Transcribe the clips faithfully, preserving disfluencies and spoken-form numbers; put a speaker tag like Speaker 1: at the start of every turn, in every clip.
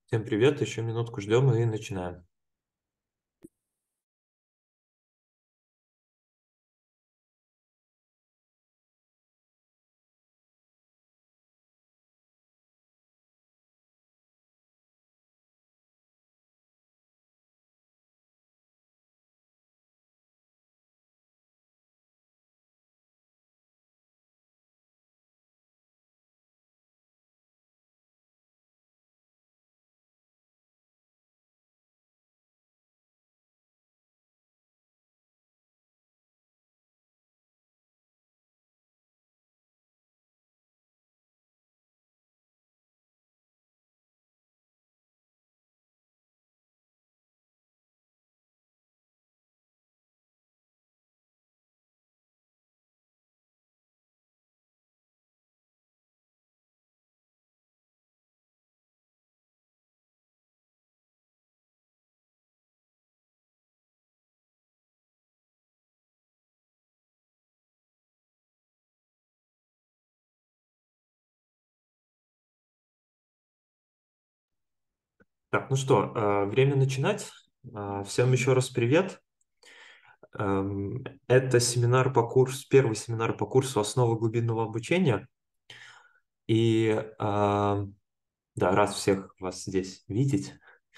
Speaker 1: Всем привет, еще минутку ждем и начинаем. Так, ну что, э, время начинать. Э, Всем еще раз привет. Эм, Это семинар по курсу, первый семинар по курсу «Основы глубинного обучения». И э, да, рад всех вас здесь видеть.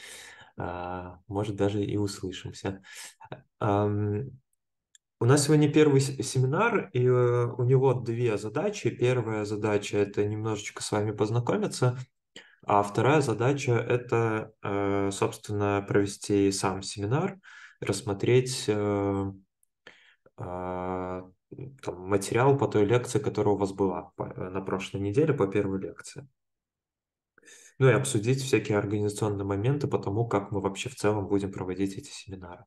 Speaker 1: Э, Может, даже и услышимся. Эм, У нас сегодня первый с- семинар, и э, у него две задачи. Первая задача– это немножечко с вами познакомиться. А вторая задача– это, э, собственно, провести сам семинар, рассмотреть э, а, там, материал по той лекции, которая у вас была по- э, на прошлой неделе, по первой лекции. Ну и обсудить всякие организационные моменты по тому, как мы вообще в целом будем проводить эти семинары.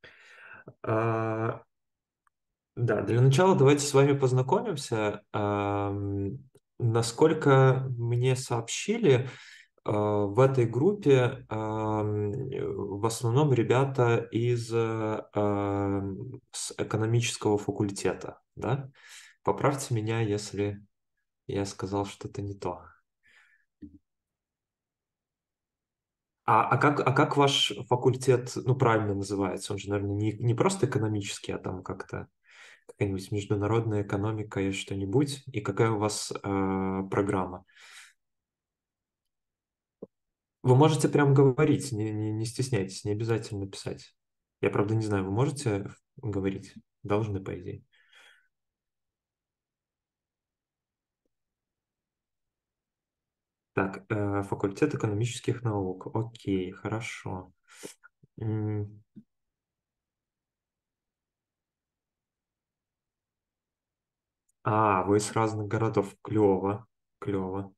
Speaker 1: А, Да, для начала давайте с вами познакомимся. Ам, Насколько мне сообщили, а, в этой группе ам, в основном ребята из э, ам, с экономического факультета, да? Поправьте меня, если я сказал что-то не то. А, а как, а как ваш факультет, ну, правильно называется? Он же, наверное, не, не просто экономический, а там как-то какая-нибудь международная экономика и что-нибудь? И какая у вас э, программа? Вы можете прям говорить, не, не, не стесняйтесь, не обязательно писать. Я, правда, не знаю, вы можете говорить? Должны, по идее. Так, э, факультет экономических наук. Окей, хорошо. М, А, вы из разных городов. Клево, клево.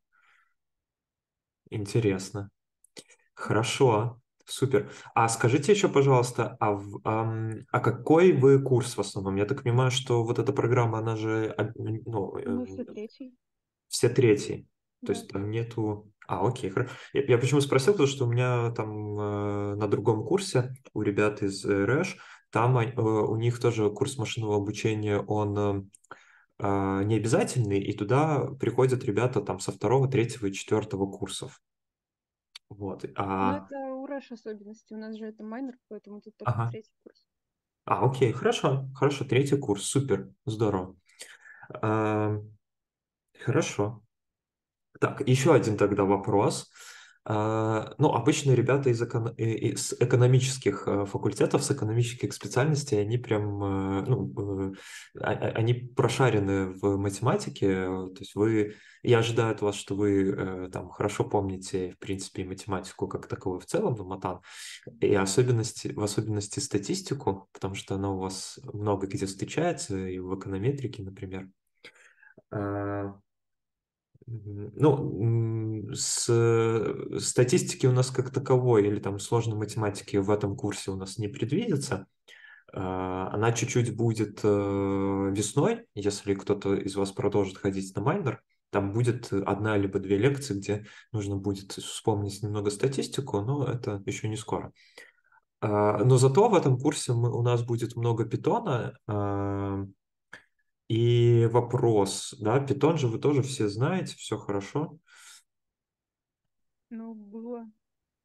Speaker 1: Интересно. Хорошо, супер. А скажите еще, пожалуйста, а, в- ам, а какой вы курс в основном? Я так понимаю, что вот эта программа, она же, а, ну,
Speaker 2: Мы все
Speaker 1: эм,
Speaker 2: третий,
Speaker 1: все третий. То
Speaker 2: да.
Speaker 1: есть там нету... А, окей, хорошо. Я, я почему спросил, потому что у меня там э, на другом курсе у ребят из э, РЭШ, там они- э, у них тоже курс машинного обучения, он э, а, не обязательный, и туда приходят ребята там со второго, третьего и четвертого курсов. Вот.
Speaker 2: Но
Speaker 1: А,
Speaker 2: это у Рэш особенности. У нас же это майнер, поэтому тут только
Speaker 1: ага.
Speaker 2: третий курс.
Speaker 1: А, окей, хорошо, хорошо, третий курс, супер, здорово. А, хорошо. Так, еще один тогда вопрос. А, Ну, обычно ребята из, эконом- э, из экономических э, факультетов, с экономических специальностей, они прям, э, ну, э, а- а- они прошарены в математике. э, То есть вы, я ожидаю от вас, что вы э, там хорошо помните, в принципе, и математику как таковую в целом, ну, матан, и особенности, в особенности статистику, потому что она у вас много где встречается, и в эконометрике, например. А, Мгм. Ну, м, с э, статистики у нас как таковой или там сложной математики в этом курсе у нас не предвидится. А, Она чуть-чуть будет э, весной, если кто-то из вас продолжит ходить на майнер. Там будет одна либо две лекции, где нужно будет вспомнить немного статистику, но это еще не скоро. А, Но зато в этом курсе мы- у нас будет много питона. а, И вопрос, да, питон же вы тоже все знаете, все хорошо.
Speaker 2: Ну, было.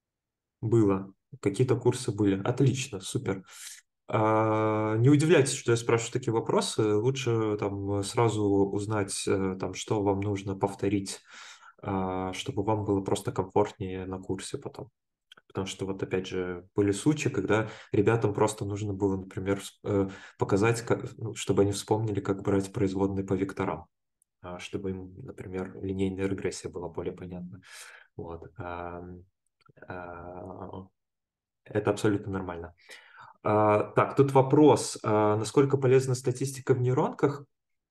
Speaker 1: Было. Какие-то курсы были. Отлично, супер. А, не удивляйтесь, что я спрашиваю такие вопросы. Лучше там сразу узнать, э, там, что вам нужно повторить, а, чтобы вам было просто комфортнее на курсе потом. Потому что вот опять же были случаи, когда ребятам просто нужно было, например, вс- э, показать, как, ну, чтобы они вспомнили, как брать производные по векторам, а, чтобы им, например, линейная регрессия была более понятна. Вот. А, а, Это абсолютно нормально. А, Так, тут вопрос, а, насколько полезна статистика в нейронках?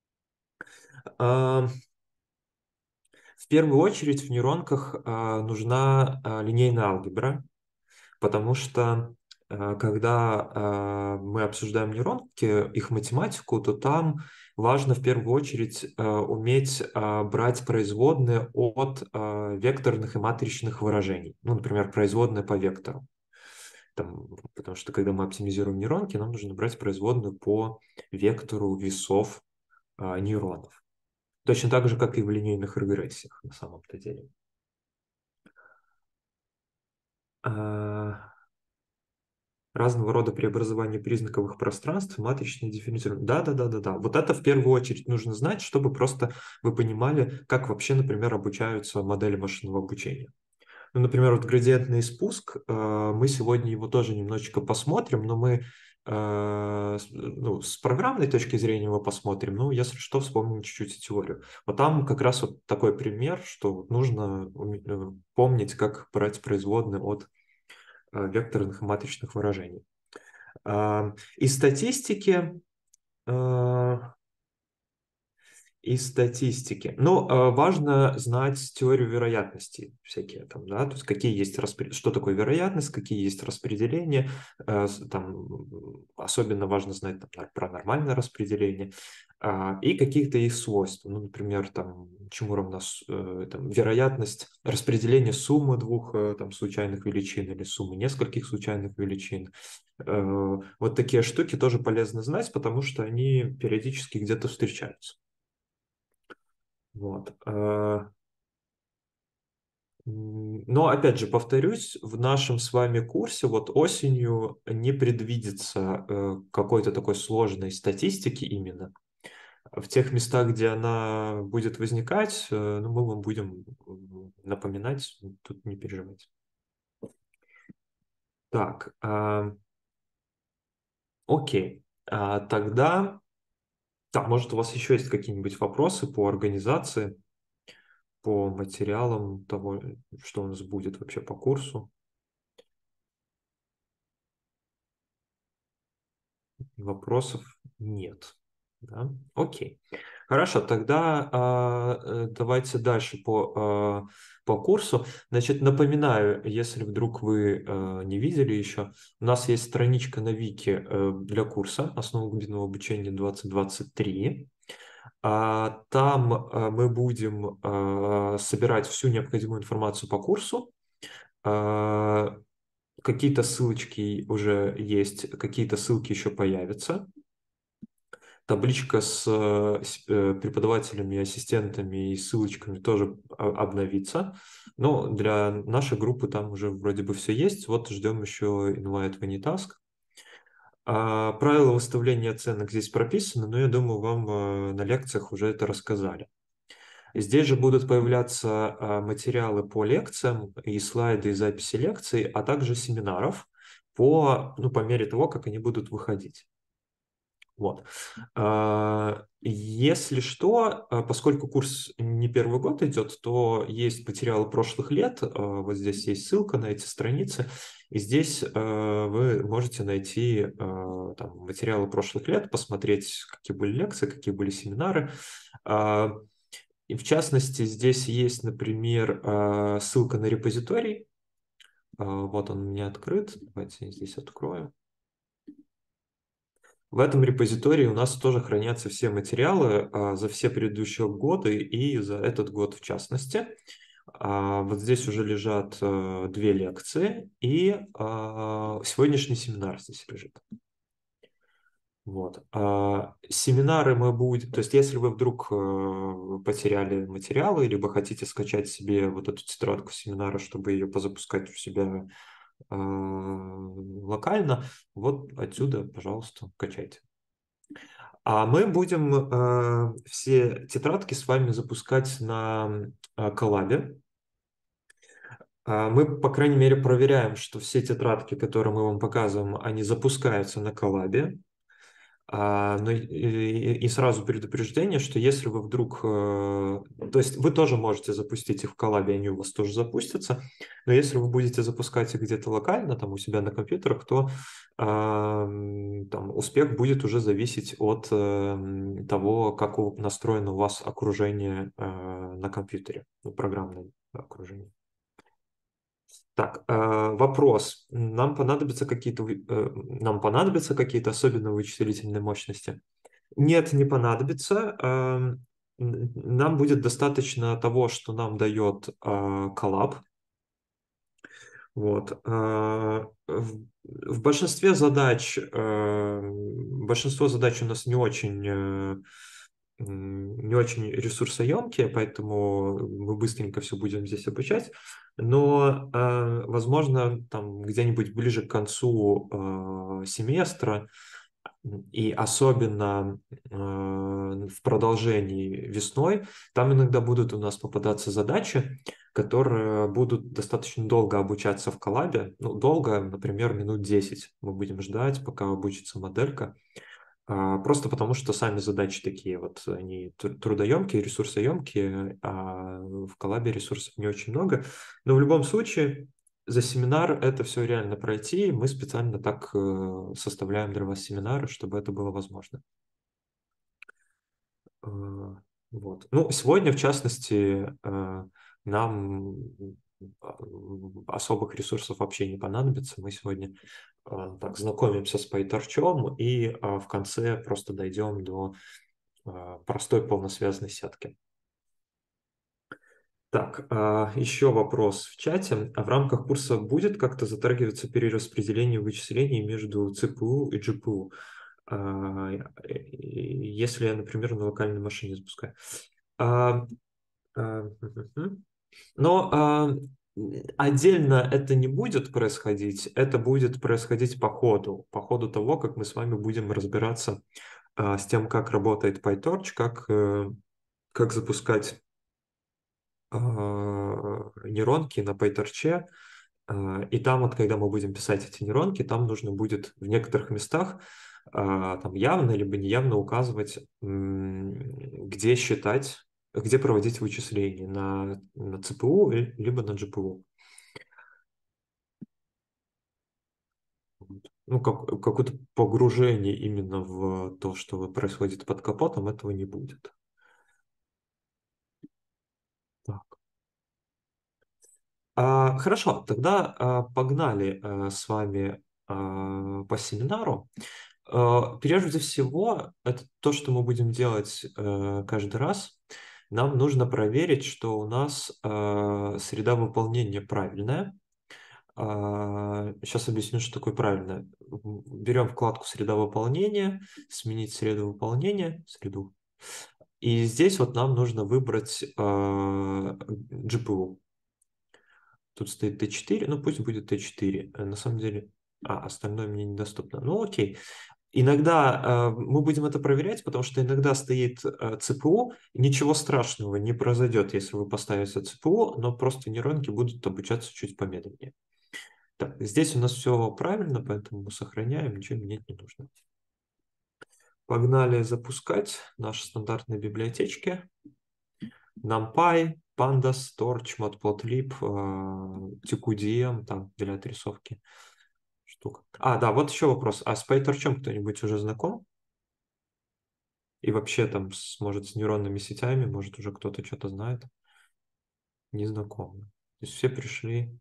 Speaker 1: А, В первую очередь в нейронках а, нужна а, линейная алгебра, потому что а, когда а, мы обсуждаем нейронки, их математику, то там важно в первую очередь а, уметь а, брать производные от а, векторных и матричных выражений. Ну, например, производные по вектору. Там, потому что когда мы оптимизируем нейронки, нам нужно брать производную по вектору весов а, нейронов. Точно так же, как и в линейных регрессиях на самом-то деле. А, Разного рода преобразование признаковых пространств, матричное дифференцирование. Да, да, да, да, да. Вот это в первую очередь нужно знать, чтобы просто вы понимали, как вообще, например, обучаются модели машинного обучения. Ну, например, вот градиентный спуск, э, мы сегодня его тоже немножечко посмотрим, но мы э, с- ну, с программной точки зрения его посмотрим, ну, если что, вспомним чуть-чуть и теорию. Вот там как раз вот такой пример, что вот нужно уме- э, помнить, как брать производные от э, векторных и матричных выражений. А, Из статистики э, из статистики. Ну, э, важно знать теорию вероятностей всякие там, да, то есть какие есть распри... что такое вероятность, какие есть распределения, э, с- там м, особенно важно знать там, нар- про нормальное распределение а, и каких-то их свойств. Ну, например, там чему равна с- э, там, вероятность распределения суммы двух э, там случайных величин или суммы нескольких случайных величин. Э, Вот такие штуки тоже полезно знать, потому что они периодически где-то встречаются. Вот. э, м, Но, опять же, повторюсь, в нашем с вами курсе вот осенью не предвидится э, какой-то такой сложной статистики именно. В тех местах, где она будет возникать, э, ну, мы вам будем м, напоминать, тут не переживайте. Так, а, окей. А, Тогда, так, может, у вас еще есть какие-нибудь вопросы по организации, по материалам того, что у нас будет вообще по курсу? Вопросов нет. Да? Окей. Хорошо, тогда а, э, давайте дальше по, а, по курсу. Значит, напоминаю, если вдруг вы а, не видели еще, у нас есть страничка на Вики э, для курса «Основы глубинного обучения двадцать двадцать три». А, Там а, мы будем а, собирать всю необходимую информацию по курсу. А, Какие-то ссылочки уже есть, какие-то ссылки еще появятся. Табличка с, э, с, э, преподавателями, ассистентами и ссылочками тоже а, обновится. Но для нашей группы там уже вроде бы все есть. Вот ждем еще invite в Anytask. А правила выставления оценок здесь прописаны, но я думаю, вам э, на лекциях уже это рассказали. Здесь же будут появляться а, материалы по лекциям и слайды и записи лекций, а также семинаров по, ну, по мере того, как они будут выходить. Вот. А, Если что, а, поскольку курс не первый год идет, то есть материалы прошлых лет. а, Вот здесь есть ссылка на эти страницы. И здесь а, вы можете найти а, там, материалы прошлых лет, посмотреть, какие были лекции, какие были семинары. А, И в частности, здесь есть, например, а, ссылка на репозиторий. А, Вот он у меня открыт. Давайте я здесь открою. В этом репозитории у нас тоже хранятся все материалы а, за все предыдущие годы и за этот год в частности. А, вот здесь уже лежат а, две лекции и а, сегодняшний семинар здесь лежит. Вот. А, семинары мы будем, то есть если вы вдруг э, потеряли материалы, либо хотите скачать себе вот эту тетрадку семинара, чтобы ее позапускать у себя э, локально, вот отсюда, пожалуйста, качайте. А мы будем э, все тетрадки с вами запускать на э, коллабе. А Мы, по крайней мере, проверяем, что все тетрадки, которые мы вам показываем, они запускаются на коллабе. А, но и, и- и сразу предупреждение, что если вы вдруг... э, То есть вы тоже можете запустить их в коллабе, они у вас тоже запустятся. Но если вы будете запускать их где-то локально, там у себя на компьютерах, то а, м, там, успех будет уже зависеть от э, того, как у- настроено у вас окружение э, на компьютере, ну, программное окружение. Так, э, вопрос. Нам понадобятся какие-то, вы- э, нам понадобятся какие-то особенные вычислительные мощности? Нет, не понадобится. Эм, н- Нам будет достаточно того, что нам дает э, Colab. Вот. Э, В, в большинстве задач, э, большинство задач у нас не очень, э, м, не очень ресурсоемкие, поэтому мы быстренько все будем здесь обучать. Но, э, возможно, там где-нибудь ближе к концу э, семестра и особенно э, в продолжении весной, там иногда будут у нас попадаться задачи, которые будут достаточно долго обучаться в коллабе. Ну, долго, например, минут десять мы будем ждать, пока обучится моделька. А, Просто потому, что сами задачи такие вот, они тр- трудоемкие, ресурсоемкие, а в коллабе ресурсов не очень много. Но в любом случае за семинар это все реально пройти. Мы специально так э, составляем для вас семинары, чтобы это было возможно. Э, Вот. Ну, сегодня, в частности, э, нам а, особых ресурсов вообще не понадобится. Мы сегодня э, так знакомимся с PyTorch и а, в конце просто дойдем до а, простой полносвязанной сетки. Так, а, еще вопрос в чате. А в рамках курса будет как-то затрагиваться перераспределение вычислений между цэ пэ у и джи пи ю? А, э, Если я, например, на локальной машине запускаю. А, а, мгм. Но а, отдельно это не будет происходить, это будет происходить по ходу, по ходу того, как мы с вами будем разбираться а, с тем, как работает PyTorch, как, э, как запускать а, нейронки на PyTorch. А, И там вот, когда мы будем писать эти нейронки, там нужно будет в некоторых местах а, там явно либо неявно указывать, м, где считать, где проводить вычисления на, на цэ пэ у и- либо на джи пи ю. Вот. Ну, как, какое-то погружение именно в то, что происходит под капотом, этого не будет. Так. А, хорошо, тогда а, погнали а, с вами а, по семинару. А, Прежде всего, это то, что мы будем делать э, каждый раз. Нам нужно проверить, что у нас э, среда выполнения правильная. Сейчас объясню, что такое правильное. Берем вкладку «Среда выполнения», «Сменить среду выполнения», среду. И здесь вот нам нужно выбрать э, джи пи ю. Тут стоит тэ четыре, ну пусть будет тэ четыре. Э, На самом деле, а, остальное мне недоступно. Ну окей. Иногда э, мы будем это проверять, потому что иногда стоит э, цэ пэ у, ничего страшного не произойдет, если вы поставите цэ пэ у, но просто нейронки будут обучаться чуть помедленнее. Так, здесь у нас все правильно, поэтому мы сохраняем, ничего менять не нужно. Погнали запускать наши стандартные библиотечки. NumPy, Pandas, Torch, Matplotlib, э, tqdm, там для отрисовки штук. А, да, вот еще вопрос. А с PyTorch кто-нибудь уже знаком? И вообще там, с, может, с нейронными сетями, может, уже кто-то что-то знает? Не знаком. То есть все пришли.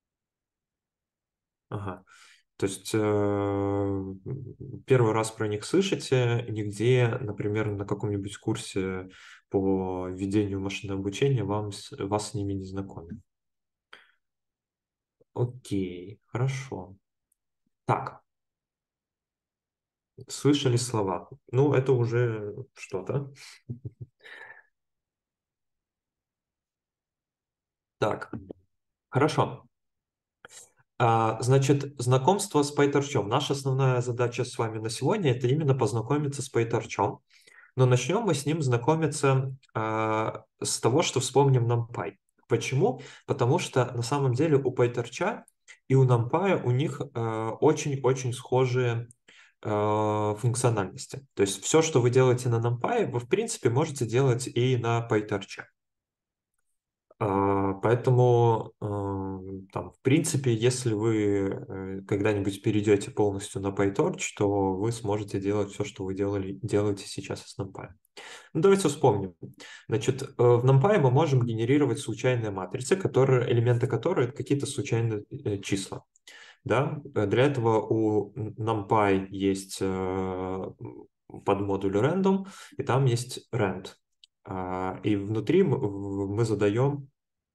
Speaker 1: Ага. То есть э, первый раз про них слышите, нигде, например, на каком-нибудь курсе по ведению машинного обучения вам, с- вас с ними не знакомят. Окей, хорошо. Так, слышали слова. Ну, это уже что-то. Так, хорошо. А, значит, знакомство с PyTorch. Наша основная задача с вами на сегодня – это именно познакомиться с PyTorch. Но начнем мы с ним знакомиться а, с того, что вспомним NumPy. Почему? Потому что на самом деле у PyTorch и у NumPy у них а, очень-очень схожие а, функциональности. То есть все, что вы делаете на NumPy, вы в принципе можете делать и на PyTorch. А, Поэтому, эм, там, в принципе, если вы э, когда-нибудь перейдете полностью на PyTorch, то вы сможете делать все, что вы делали, делаете сейчас с NumPy. Ну, давайте вспомним. Значит, э, в NumPy мы можем генерировать случайные матрицы, которые, элементы которых это какие-то случайные э, числа. Да? Э, Для этого у NumPy есть э, подмодуль random, и там есть rand. А, И внутри мы мы задаем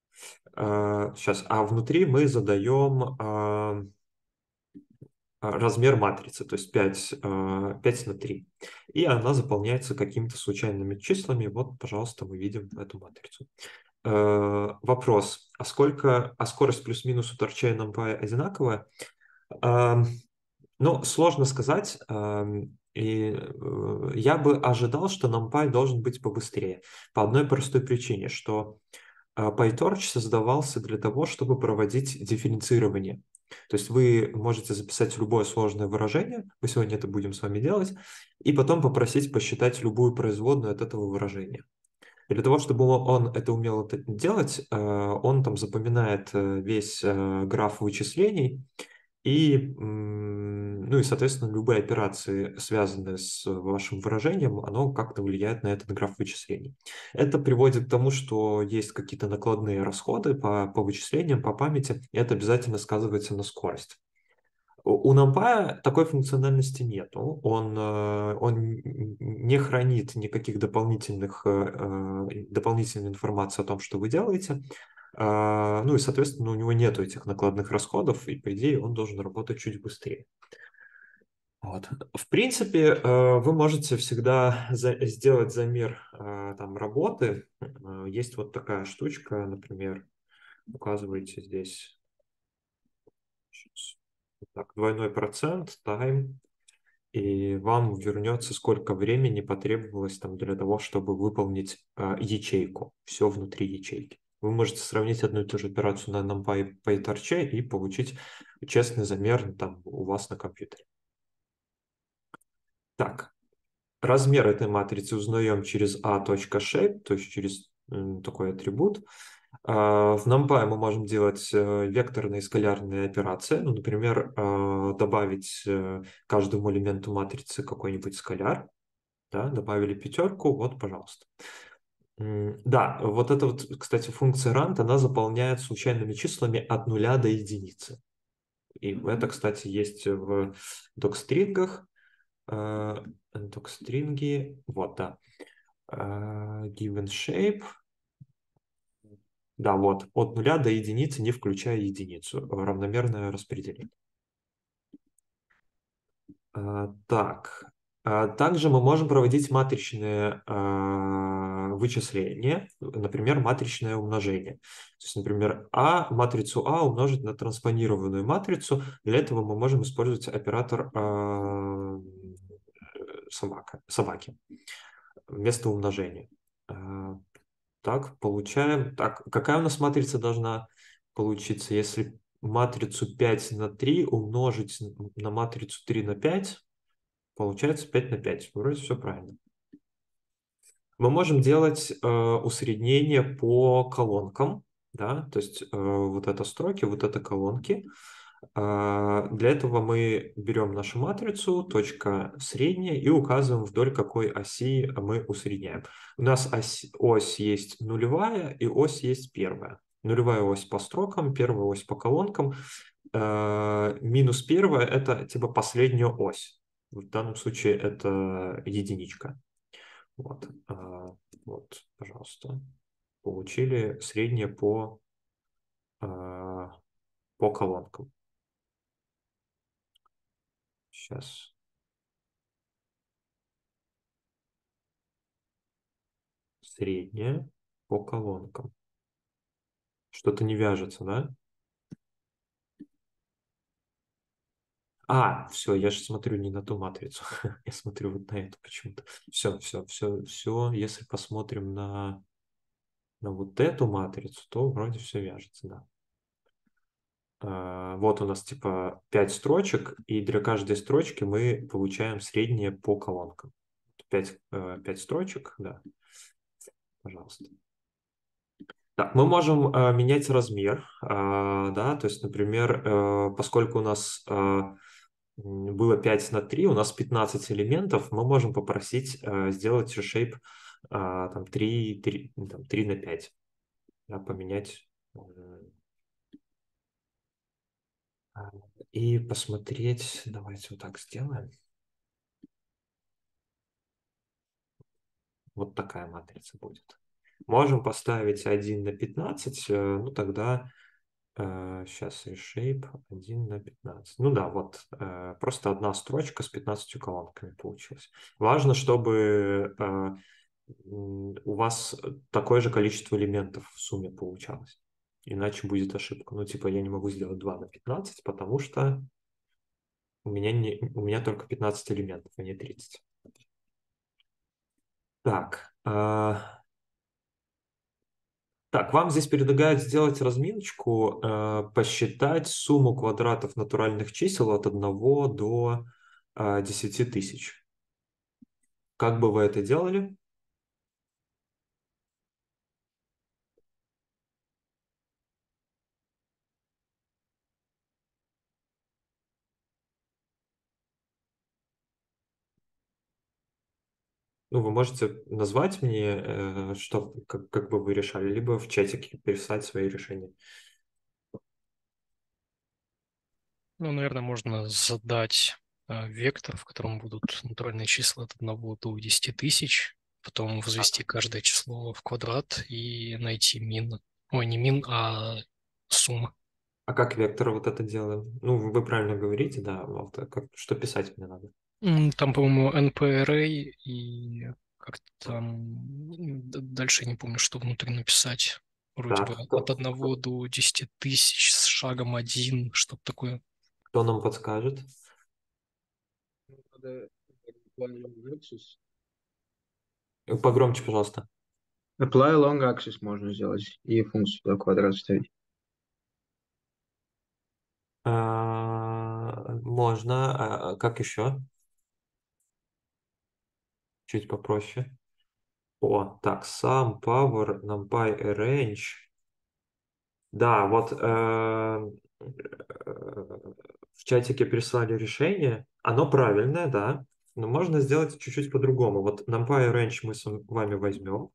Speaker 1: Сейчас, а внутри мы задаем а, а, размер матрицы, то есть пять, а, пять на три. И она заполняется какими-то случайными числами. Вот, пожалуйста, мы видим эту матрицу. Э, Вопрос, а сколько, а скорость плюс-минус у торча и NumPy одинаковая? А, Ну, сложно сказать. ам, И э, я бы ожидал, что NumPy должен быть побыстрее. По одной простой причине, что а PyTorch создавался для того, чтобы проводить дифференцирование. То есть вы можете записать любое сложное выражение, мы сегодня это будем с вами делать, и потом попросить посчитать любую производную от этого выражения. И для того, чтобы он это умел это делать, э, он там запоминает э, весь э, граф вычислений, и, ну и, соответственно, любые операции, связанные с вашим выражением, оно как-то влияет на этот граф вычислений. Это приводит к тому, что есть какие-то накладные расходы по, по вычислениям, по памяти, и это обязательно сказывается на скорость. У у NumPy такой функциональности нету. Он, э, он не хранит никаких дополнительных, э, э, дополнительной информации о том, что вы делаете. А, Ну и, соответственно, у него нету этих накладных расходов, и, по идее, он должен работать чуть быстрее. Вот. В принципе, э, вы можете всегда за- сделать замер э, там, работы. Э, Есть вот такая штучка, например, указываете здесь щас, так, двойной процент, time, и вам вернется, сколько времени потребовалось там для того, чтобы выполнить а, ячейку, все внутри ячейки. Вы можете сравнить одну и ту же операцию на NumPy PyTorch и получить честный замер там у вас на компьютере. Так, размер этой матрицы узнаем через a.shape, то есть через м, такой атрибут. А, В NumPy мы можем делать э, векторные и скалярные операции. Ну, например, э, добавить э, каждому элементу матрицы какой-нибудь скаляр. Да, добавили пятерку, вот, пожалуйста. М, Да, вот эта вот, кстати, функция rand, она заполняет случайными числами от нуля до единицы. И это, кстати, есть в докстрингах. Э, Докстринги, вот, да. Э, Given shape, да, вот, от нуля до единицы, не включая единицу. Равномерное распределение. А, Так, А, также мы можем проводить матричные а, вычисления, например, матричное умножение. То есть, например, А, матрицу А умножить на транспонированную матрицу. Для этого мы можем использовать оператор а, собака, собаки вместо умножения. А, Так, получаем. Так, какая у нас матрица должна получиться? Если матрицу пять на три умножить на матрицу три на пять, получается пять на пять. Вроде все правильно. Мы можем делать э, усреднение по колонкам, да, то есть э, вот это строки, вот это колонки. А, Для этого мы берем нашу матрицу, точка средняя, и указываем, вдоль какой оси мы усредняем. У нас ось, ось есть нулевая и ось есть первая. Нулевая ось по строкам, первая ось по колонкам. Э, Минус первая – это типа последняя ось. В данном случае это единичка. Вот, а, вот, пожалуйста. Получили среднее по, а, по колонкам. Сейчас. Среднее по колонкам. Что-то не вяжется, да? А, все, я же смотрю не на ту матрицу. Я смотрю вот на эту почему-то. Все, все, все, все. Если посмотрим на, на вот эту матрицу, то вроде все вяжется, да. А, вот у нас типа пять строчек, и для каждой строчки мы получаем среднее по колонкам. пять, э, пять строчек, да, пожалуйста. Так, мы можем э, менять размер, э, да, то есть, например, э, поскольку у нас э, м, было пять на три, у нас пятнадцать элементов, мы можем попросить э, сделать shape э, там три, три, ну, там, три на пять, да, поменять э, а, и посмотреть, давайте вот так сделаем. Вот такая матрица будет. Можем поставить один на пятнадцать, э, ну тогда э, сейчас reshape один на пятнадцать. Ну да, вот э, просто одна строчка с пятнадцатью колонками получилась. Важно, чтобы э, м, у вас такое же количество элементов в сумме получалось. Иначе будет ошибка. Ну типа я не могу сделать два на пятнадцать, потому что у меня, не, у меня только пятнадцать элементов, а не тридцать. Так, э, Так, вам здесь предлагают сделать разминочку, э, посчитать сумму квадратов натуральных чисел от одного до э, десяти тысяч. Как бы вы это делали? Ну, вы можете назвать мне, э, что, как, как бы вы решали, либо в чатике писать свои решения.
Speaker 3: Ну, наверное, можно задать э, вектор, в котором будут натуральные числа от одного до десяти тысяч, потом возвести каждое число в квадрат и найти мин. Ой, не мин, а сумма.
Speaker 1: А как вектор вот это делаем? Ну, вы правильно говорите, да, вот, как, что писать мне надо?
Speaker 3: М, Там, по-моему, эн пи array и как там м, д- дальше я не помню, что внутри написать. Вроде бы
Speaker 1: Так,
Speaker 3: от
Speaker 1: кто,
Speaker 3: одного до десяти тысяч с шагом один, что-то такое.
Speaker 1: кто нам подскажет?
Speaker 4: Надо apply long axis.
Speaker 1: Погромче, пожалуйста.
Speaker 4: Apply long axis можно сделать и функцию туда квадрат ставить.
Speaker 1: А, можно. А, а как еще? Чуть попроще. О, так, sum, power, numpy, arrange. Да, вот э, э, в чатике прислали решение. Оно правильное, да, но можно сделать чуть-чуть по-другому. Вот numpy, arrange мы с вами возьмем.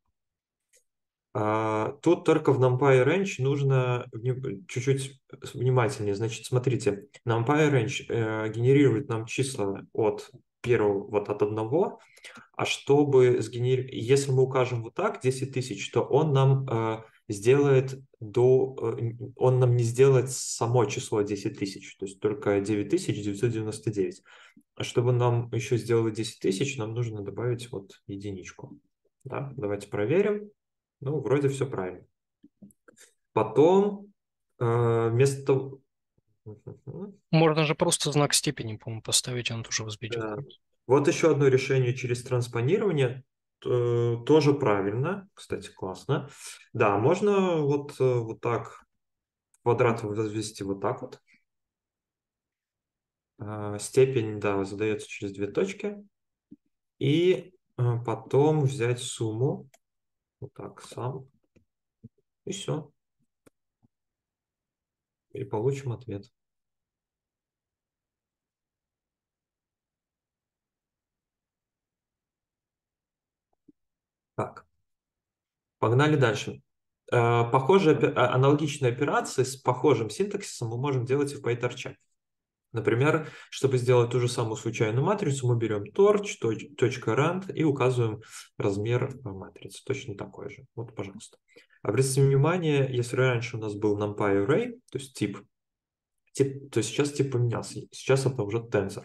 Speaker 1: А, тут только в numpy range нужно вни- чуть-чуть внимательнее. Значит, смотрите, numpy range э, генерирует нам числа от первого, вот от одного, а чтобы сгенерировать, если мы укажем вот так десять тысяч, то он нам э, сделает до, э, он нам не сделает само число десять тысяч, то есть только девять тысяч девятьсот девяносто девять. А чтобы нам еще сделать десять тысяч, нам нужно добавить вот единичку. Да? Давайте проверим. Ну, вроде все правильно. Потом э, вместо того...
Speaker 3: Можно же просто знак степени, по-моему, поставить, он тоже возведет.
Speaker 1: Да. Вот еще одно решение через транспонирование. э, Тоже правильно. Кстати, классно. Да, можно вот, э, вот так квадрат возвести вот так вот. А, Степень, да, задается через две точки. И э, потом взять сумму. Вот так, сам. И все. И получим ответ. Так. Погнали дальше. Э, Похожие, опе- а- аналогичные операции с похожим синтаксисом мы можем делать и в PyTorch. Например, чтобы сделать ту же самую случайную матрицу, мы берем torch, точ- точка rand и указываем размер э, матрицы. Точно такой же. Вот, пожалуйста. Обратите внимание, если раньше у нас был numpy array, то есть тип, тип, то сейчас тип поменялся. Сейчас это уже тензор.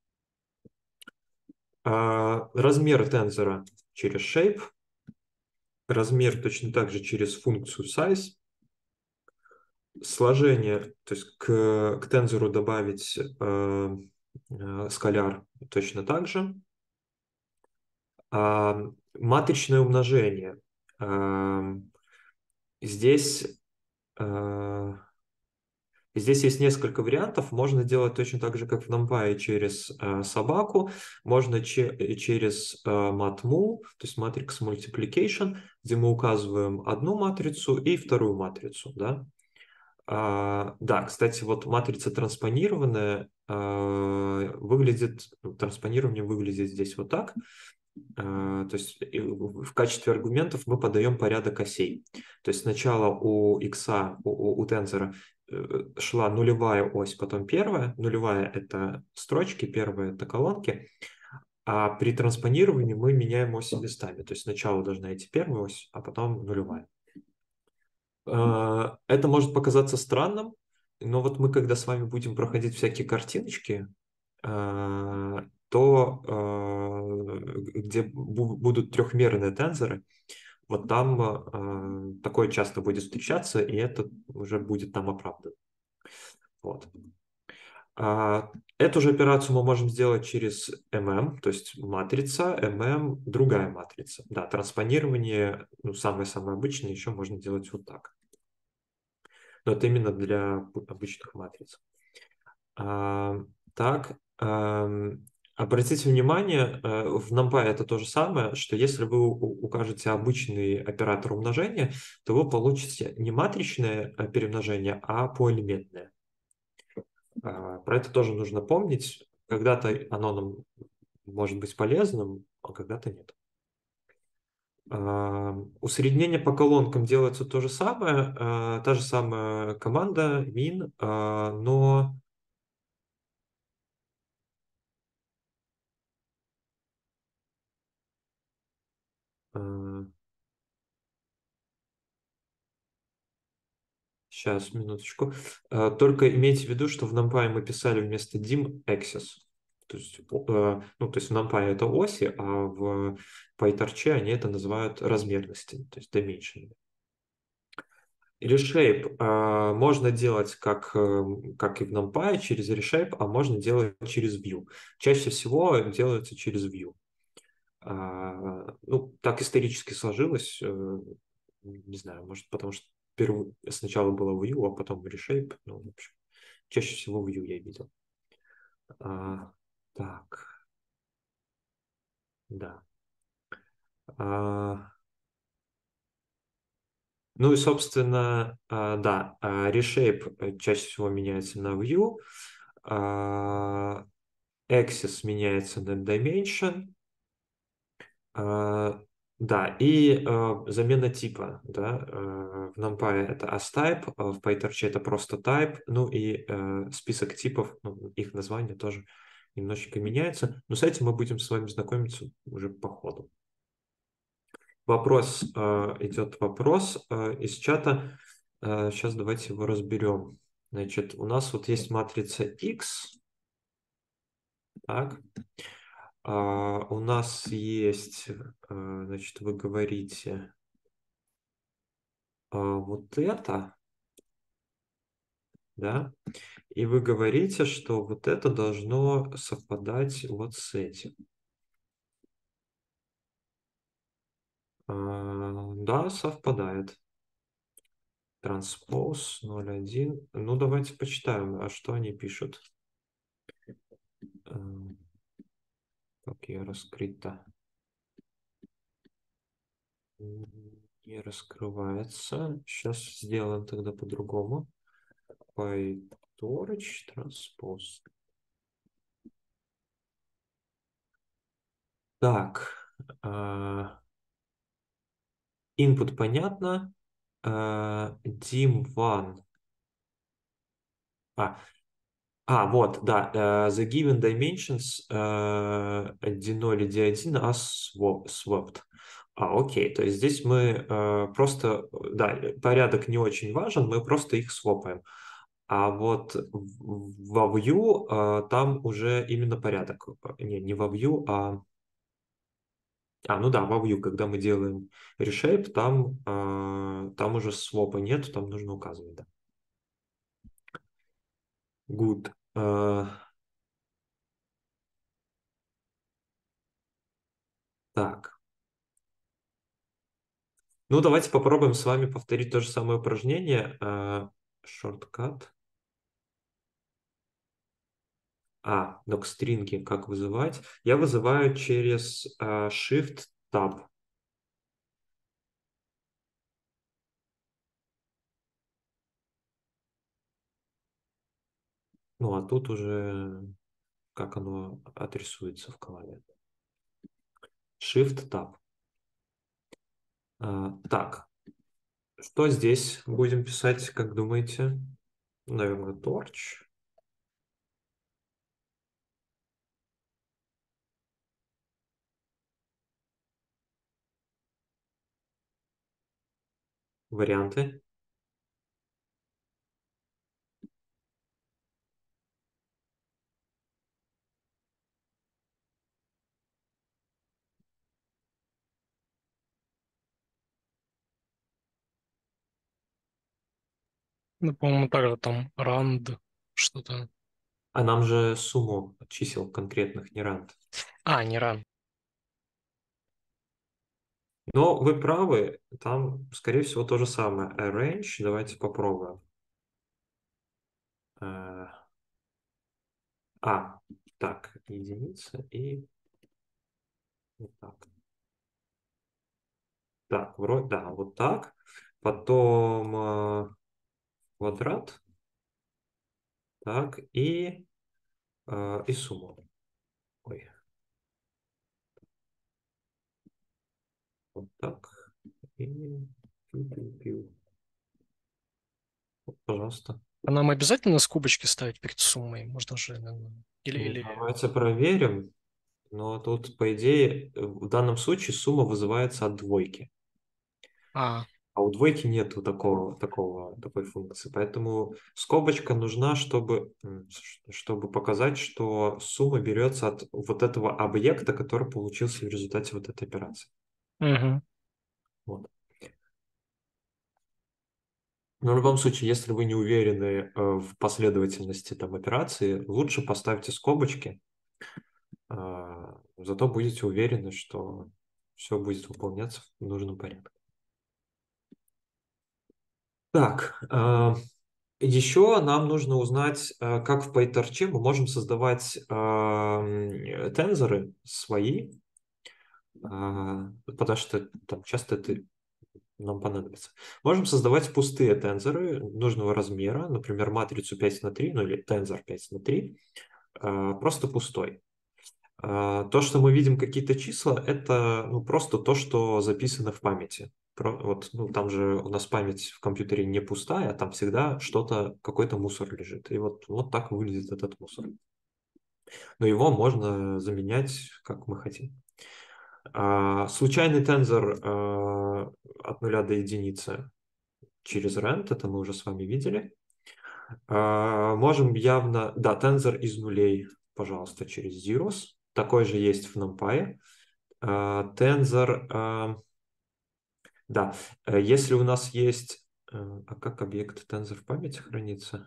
Speaker 1: А, Размер тензора через shape, размер точно так же через функцию size, сложение, то есть к, к тензору добавить э, скаляр точно так же. Матричное умножение. Здесь, здесь есть несколько вариантов. Можно делать точно так же, как в NumPy, через собаку. Можно че через matmul, то есть matrix multiplication, где мы указываем одну матрицу и вторую матрицу. Да, да, кстати, вот матрица транспонированная выглядит, транспонирование выглядит здесь вот так. То есть в качестве аргументов мы подаем порядок осей. То есть сначала у x, у, у тензора шла нулевая ось, потом первая. Нулевая – это строчки, первая – это колонки. А при транспонировании мы меняем оси местами. То есть сначала должна идти первая ось, а потом нулевая. Это может показаться странным, но вот мы, когда с вами будем проходить всякие картиночки, то где будут трехмерные тензоры, вот там такое часто будет встречаться, и это уже будет там оправдано. Вот. Эту же операцию мы можем сделать через эм эм, то есть матрица, эм эм, другая матрица. Да, транспонирование, ну, самое-самое обычное, еще можно делать вот так. Но это именно для обычных матриц. Так, обратите внимание, в NumPy это то же самое, что если вы укажете обычный оператор умножения, то вы получите не матричное перемножение, а поэлементное. Про это тоже нужно помнить. Когда-то оно нам может быть полезным, а когда-то нет. Усреднение по колонкам делается то же самое, та же самая команда min, но сейчас, минуточку. Только имейте в виду, что в NumPy мы писали вместо dim axis. То есть, ну, то есть в NumPy это оси, а в PyTorch они это называют размерности, то есть dimension. Reshape э, можно делать как, э, как и в NumPy через Reshape, а можно делать через View. Чаще всего делается через View. Э, ну, так исторически сложилось. Э, не знаю, может, потому что перв... сначала было View, а потом Reshape. Ну, в общем, чаще всего View я видел. Э, так. Да. Э, Ну и, собственно, да, Reshape чаще всего меняется на View, Axis меняется на Dimension, да, и замена типа, да, в NumPy это asType, в PyTorch это просто type, ну и список типов, ну, их название тоже немножечко меняется, но с этим мы будем с вами знакомиться уже по ходу. Вопрос, идет вопрос из чата. Сейчас давайте его разберем. Значит, у нас вот есть матрица X. Так. У нас есть, значит, вы говорите вот это, да, и вы говорите, что вот это должно совпадать вот с этим. Да, совпадает. Транспоз ноль один. Ну, давайте почитаем, а что они пишут. Как ее раскрыть-то? Не раскрывается. Сейчас сделаем тогда по-другому. PyTorch транспоз. Так. Input понятно. dim one. А, а, вот, да. The given dimensions ди ноль и ди один are swapped. А, окей, то есть здесь мы э, просто, да, порядок не очень важен, мы просто их свопаем. А вот во View э, там уже именно порядок. Не, не во View, а... А, ну да, во View, когда мы делаем Reshape, там, э, там уже свопа нет, там нужно указывать, да. Good. Э, Так. Ну, давайте попробуем с вами повторить то же самое упражнение. Шорткат. А, докстринги как вызывать? Я вызываю через а, Shift-Tab. Ну, а тут уже как оно отрисуется в голове. Shift-Tab. А, так, что здесь будем писать, как думаете? Наверное, Torch. Варианты.
Speaker 3: Ну, по-моему, также там rand что-то.
Speaker 1: А нам же сумму чисел конкретных не рант.
Speaker 3: А, не run.
Speaker 1: Но вы правы, там, скорее всего, то же самое. Arrange, давайте попробуем. Э, А, так, единица и вот так. Так, вроде, да, вот так. Потом э, квадрат. Так, и, э, и сумма. Ой, вот так. И пиу-пиу-пиу. Вот, пожалуйста.
Speaker 3: А нам обязательно скобочки ставить перед суммой? Можно же, наверное, или,
Speaker 1: Ну,
Speaker 3: или...
Speaker 1: давайте проверим. Но тут, по идее, в данном случае сумма вызывается от двойки.
Speaker 3: А,
Speaker 1: А у двойки нету такого, такого, такой функции. Поэтому скобочка нужна, чтобы, м, ш- чтобы показать, что сумма берется от вот этого объекта, который получился в результате вот этой операции.
Speaker 3: угу.
Speaker 1: Вот. Но в любом случае, если вы не уверены э, в последовательности там, операции, лучше поставьте скобочки, а, зато будете уверены, что все будет выполняться в нужном порядке. Так, а, еще нам нужно узнать, а, как в PyTorch мы можем создавать а, м, тензоры свои, а, потому что там часто это нам понадобится. Можем создавать пустые тензоры нужного размера, например, матрицу пять на три, ну или тензор пять на три, а, просто пустой. А, То, что мы видим какие-то числа, это ну, просто то, что записано в памяти. Про- Вот, ну, там же у нас память в компьютере не пустая, а там всегда что-то, какой-то мусор лежит. И вот, вот так выглядит этот мусор. Но его можно заменять, как мы хотим. А, случайный тензор а, от нуля до единицы через rand, это мы уже с вами видели. А, можем явно, да, тензор из нулей, пожалуйста, через zeros. Такой же есть в NumPy. А, Тензор, а, да, э, если у нас есть, э, а как объект тензор в памяти хранится?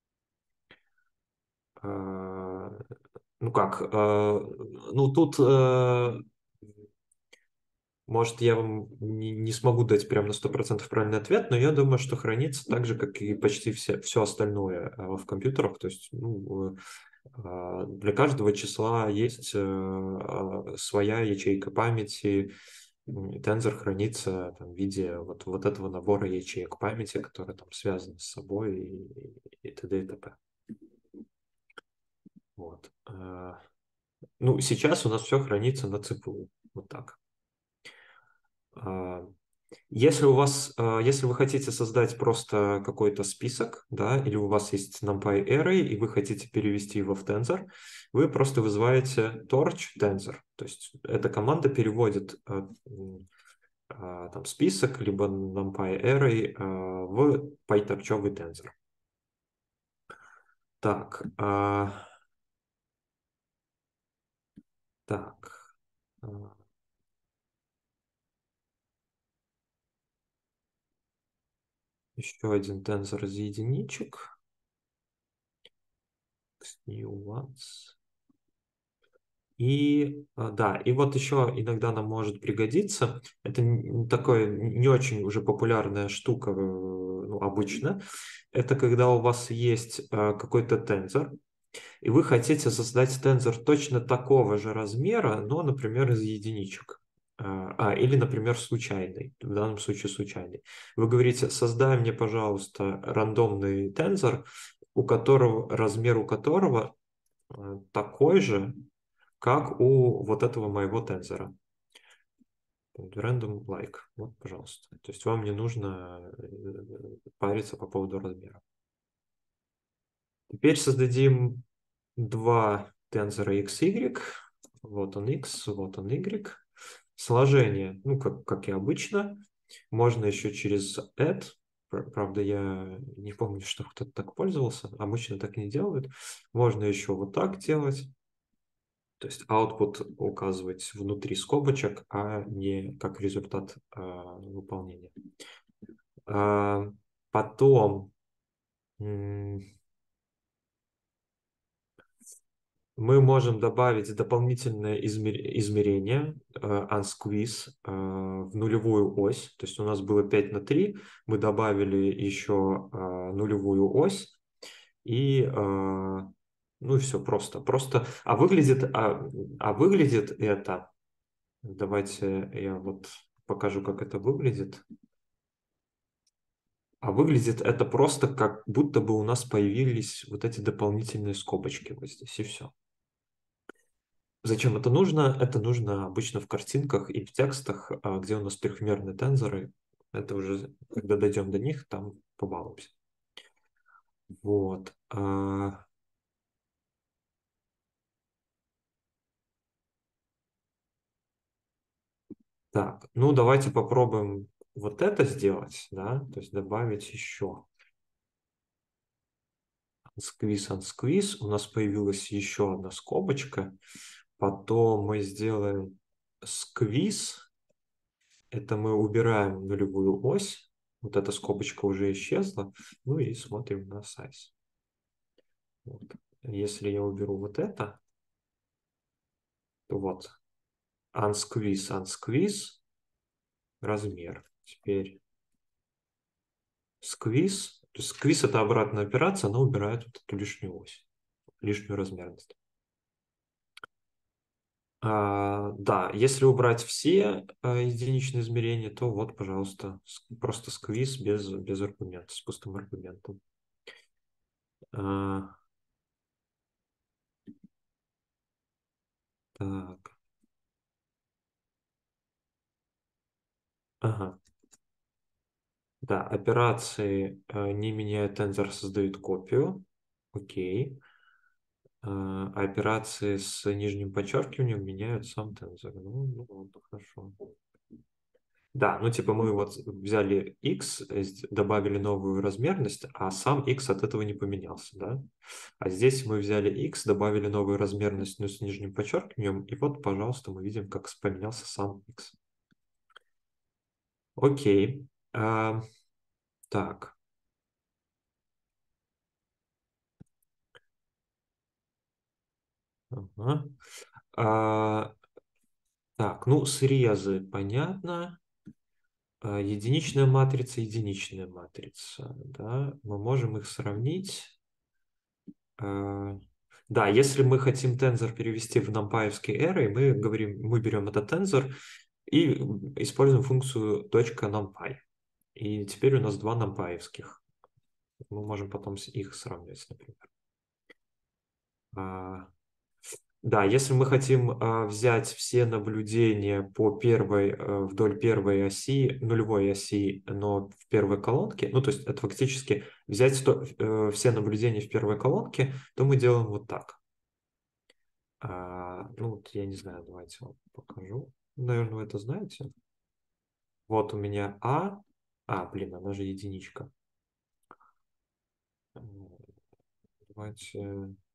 Speaker 1: А, Ну как, а, ну тут, э, может, я вам не, не смогу дать прям на сто процентов правильный ответ, но я думаю, что хранится так же, как и почти все, все остальное а, в компьютерах. То есть ну, э, а, для каждого числа есть э, а, своя ячейка памяти. М, Тензор хранится там, в виде вот, вот этого набора ячеек памяти, которые там связаны с собой и, и т.д. и т.п. Вот. Э, Ну, сейчас у нас все хранится на цэ пэ у. Вот так. А, Если у вас, а, если вы хотите создать просто какой-то список, да, или у вас есть NumPy array, и вы хотите перевести его в tensor, вы просто вызываете torch tensor. То есть эта команда переводит а, м, а, там список, либо NumPy array а, в PyTorch-овый tensor. Так, а, так. а, Еще один тензор из единичек. New ones. И а, да, и вот еще иногда нам может пригодиться, это н- такое не очень уже популярная штука, э, ну, обычно, это когда у вас есть а, какой-то тензор, и вы хотите создать тензор точно такого же размера, но, например, из единичек. А, а, или, например, случайный, в данном случае случайный. Вы говорите, создай мне, пожалуйста, рандомный тензор, у которого, размер у которого а, такой же, как у вот этого моего тензора. Random like. Вот, пожалуйста. То есть вам не нужно э, париться по поводу размера. Теперь создадим два тензора x, y. Вот он x, вот он y. Сложение, ну, как, как и обычно. Можно еще через add. Пр- Правда, я не помню, что кто-то так пользовался. Обычно так не делают. Можно еще вот так делать. То есть output указывать внутри скобочек, а не как результат а, выполнения. А, потом м, мы можем добавить дополнительное измер- измерение э, unsqueeze э, в нулевую ось. То есть у нас было пять на три, мы добавили еще э, нулевую ось. И э, ну и все просто. Просто, а выглядит, а, а выглядит это. Давайте я вот покажу, как это выглядит. А выглядит это просто как будто бы у нас появились вот эти дополнительные скобочки вот здесь, и все. Зачем это нужно? Это нужно обычно в картинках и в текстах, а, где у нас трехмерные тензоры. Это уже, когда дойдем до них, там побалуемся. Вот. а, Так, ну давайте попробуем вот это сделать, да, то есть добавить еще. Сквиз, ансквиз. У нас появилась еще одна скобочка. Потом мы сделаем сквиз. Это мы убираем нулевую ось. Вот эта скобочка уже исчезла. Ну и смотрим на size. Вот. Если я уберу вот это, то вот unsqueeze, unsqueeze, размер. Теперь squeeze. То есть squeeze это обратная операция, она убирает вот эту лишнюю ось, лишнюю размерность. А, да, если убрать все а, единичные измерения, то вот, пожалуйста, с- просто сквиз без, без аргумента, с пустым аргументом. А, так, ага. Да, операции, а, не меняя тензор, создают копию. Окей. А, операции с нижним подчеркиванием меняют сам тензор. Ну, ну ладно, хорошо. Да, ну типа мы вот взяли x, э, с- добавили новую размерность, а сам x от этого не поменялся, да? А здесь мы взяли x, добавили новую размерность, но с нижним подчеркиванием, и вот, пожалуйста, мы видим, как поменялся сам x. Окей. А, так. Ага. А, так, ну, срезы, понятно. А, единичная матрица, единичная матрица, да? Мы можем их сравнить. А, Да, если мы хотим тензор перевести в нампаевский array, мы говорим, мы берем этот тензор и используем функцию .numpy. И теперь у нас два нампаевских. Мы можем потом с- их сравнивать, например. А, Да, если мы хотим а, взять все наблюдения по первой, э, вдоль первой оси, нулевой оси, но в первой колонке, ну, то есть это фактически взять сто- э, все наблюдения в первой колонке, то мы делаем вот так. А, ну, вот я не знаю, давайте вам покажу. Наверное, вы это знаете. Вот у меня А. А, блин, она же единичка. Э, Давайте...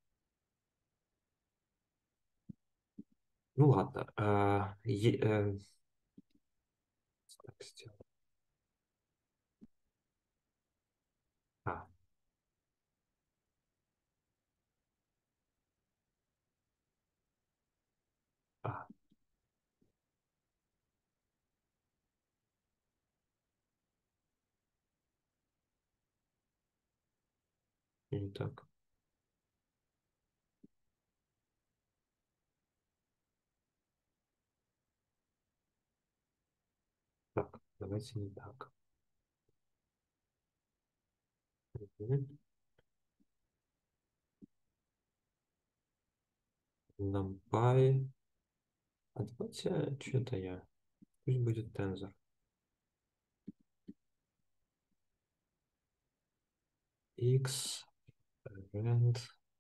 Speaker 1: Ну, ладно. А, е- э, так сделаем. А, Не так. Так, давайте не так. Мгм. NumPy. А давайте что-то я. Пусть будет tensor. X, rand.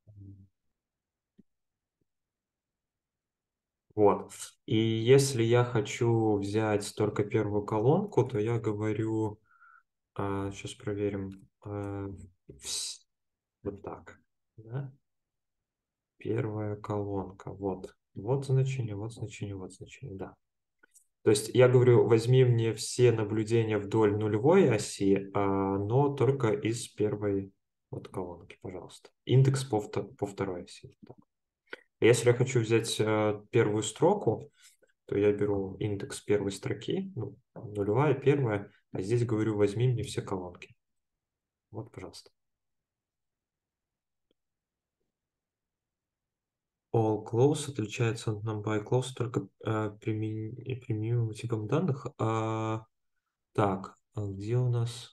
Speaker 1: Вот. И если я хочу взять только первую колонку, то я говорю, а, сейчас проверим, а, вс- вот так. Да? Первая колонка. Вот. Вот значение, вот значение, вот значение. Да. То есть я говорю, возьми мне все наблюдения вдоль нулевой оси, а, но только из первой вот колонки, пожалуйста. Индекс по, вто- по второй оси. Так. Если я хочу взять э, первую строку, то я беру индекс первой строки, ну, нулевая, первая, а здесь говорю, возьми мне все колонки. Вот, пожалуйста. All close отличается от NumPy close только э, примен- применимым типом данных. А, так, а где у нас...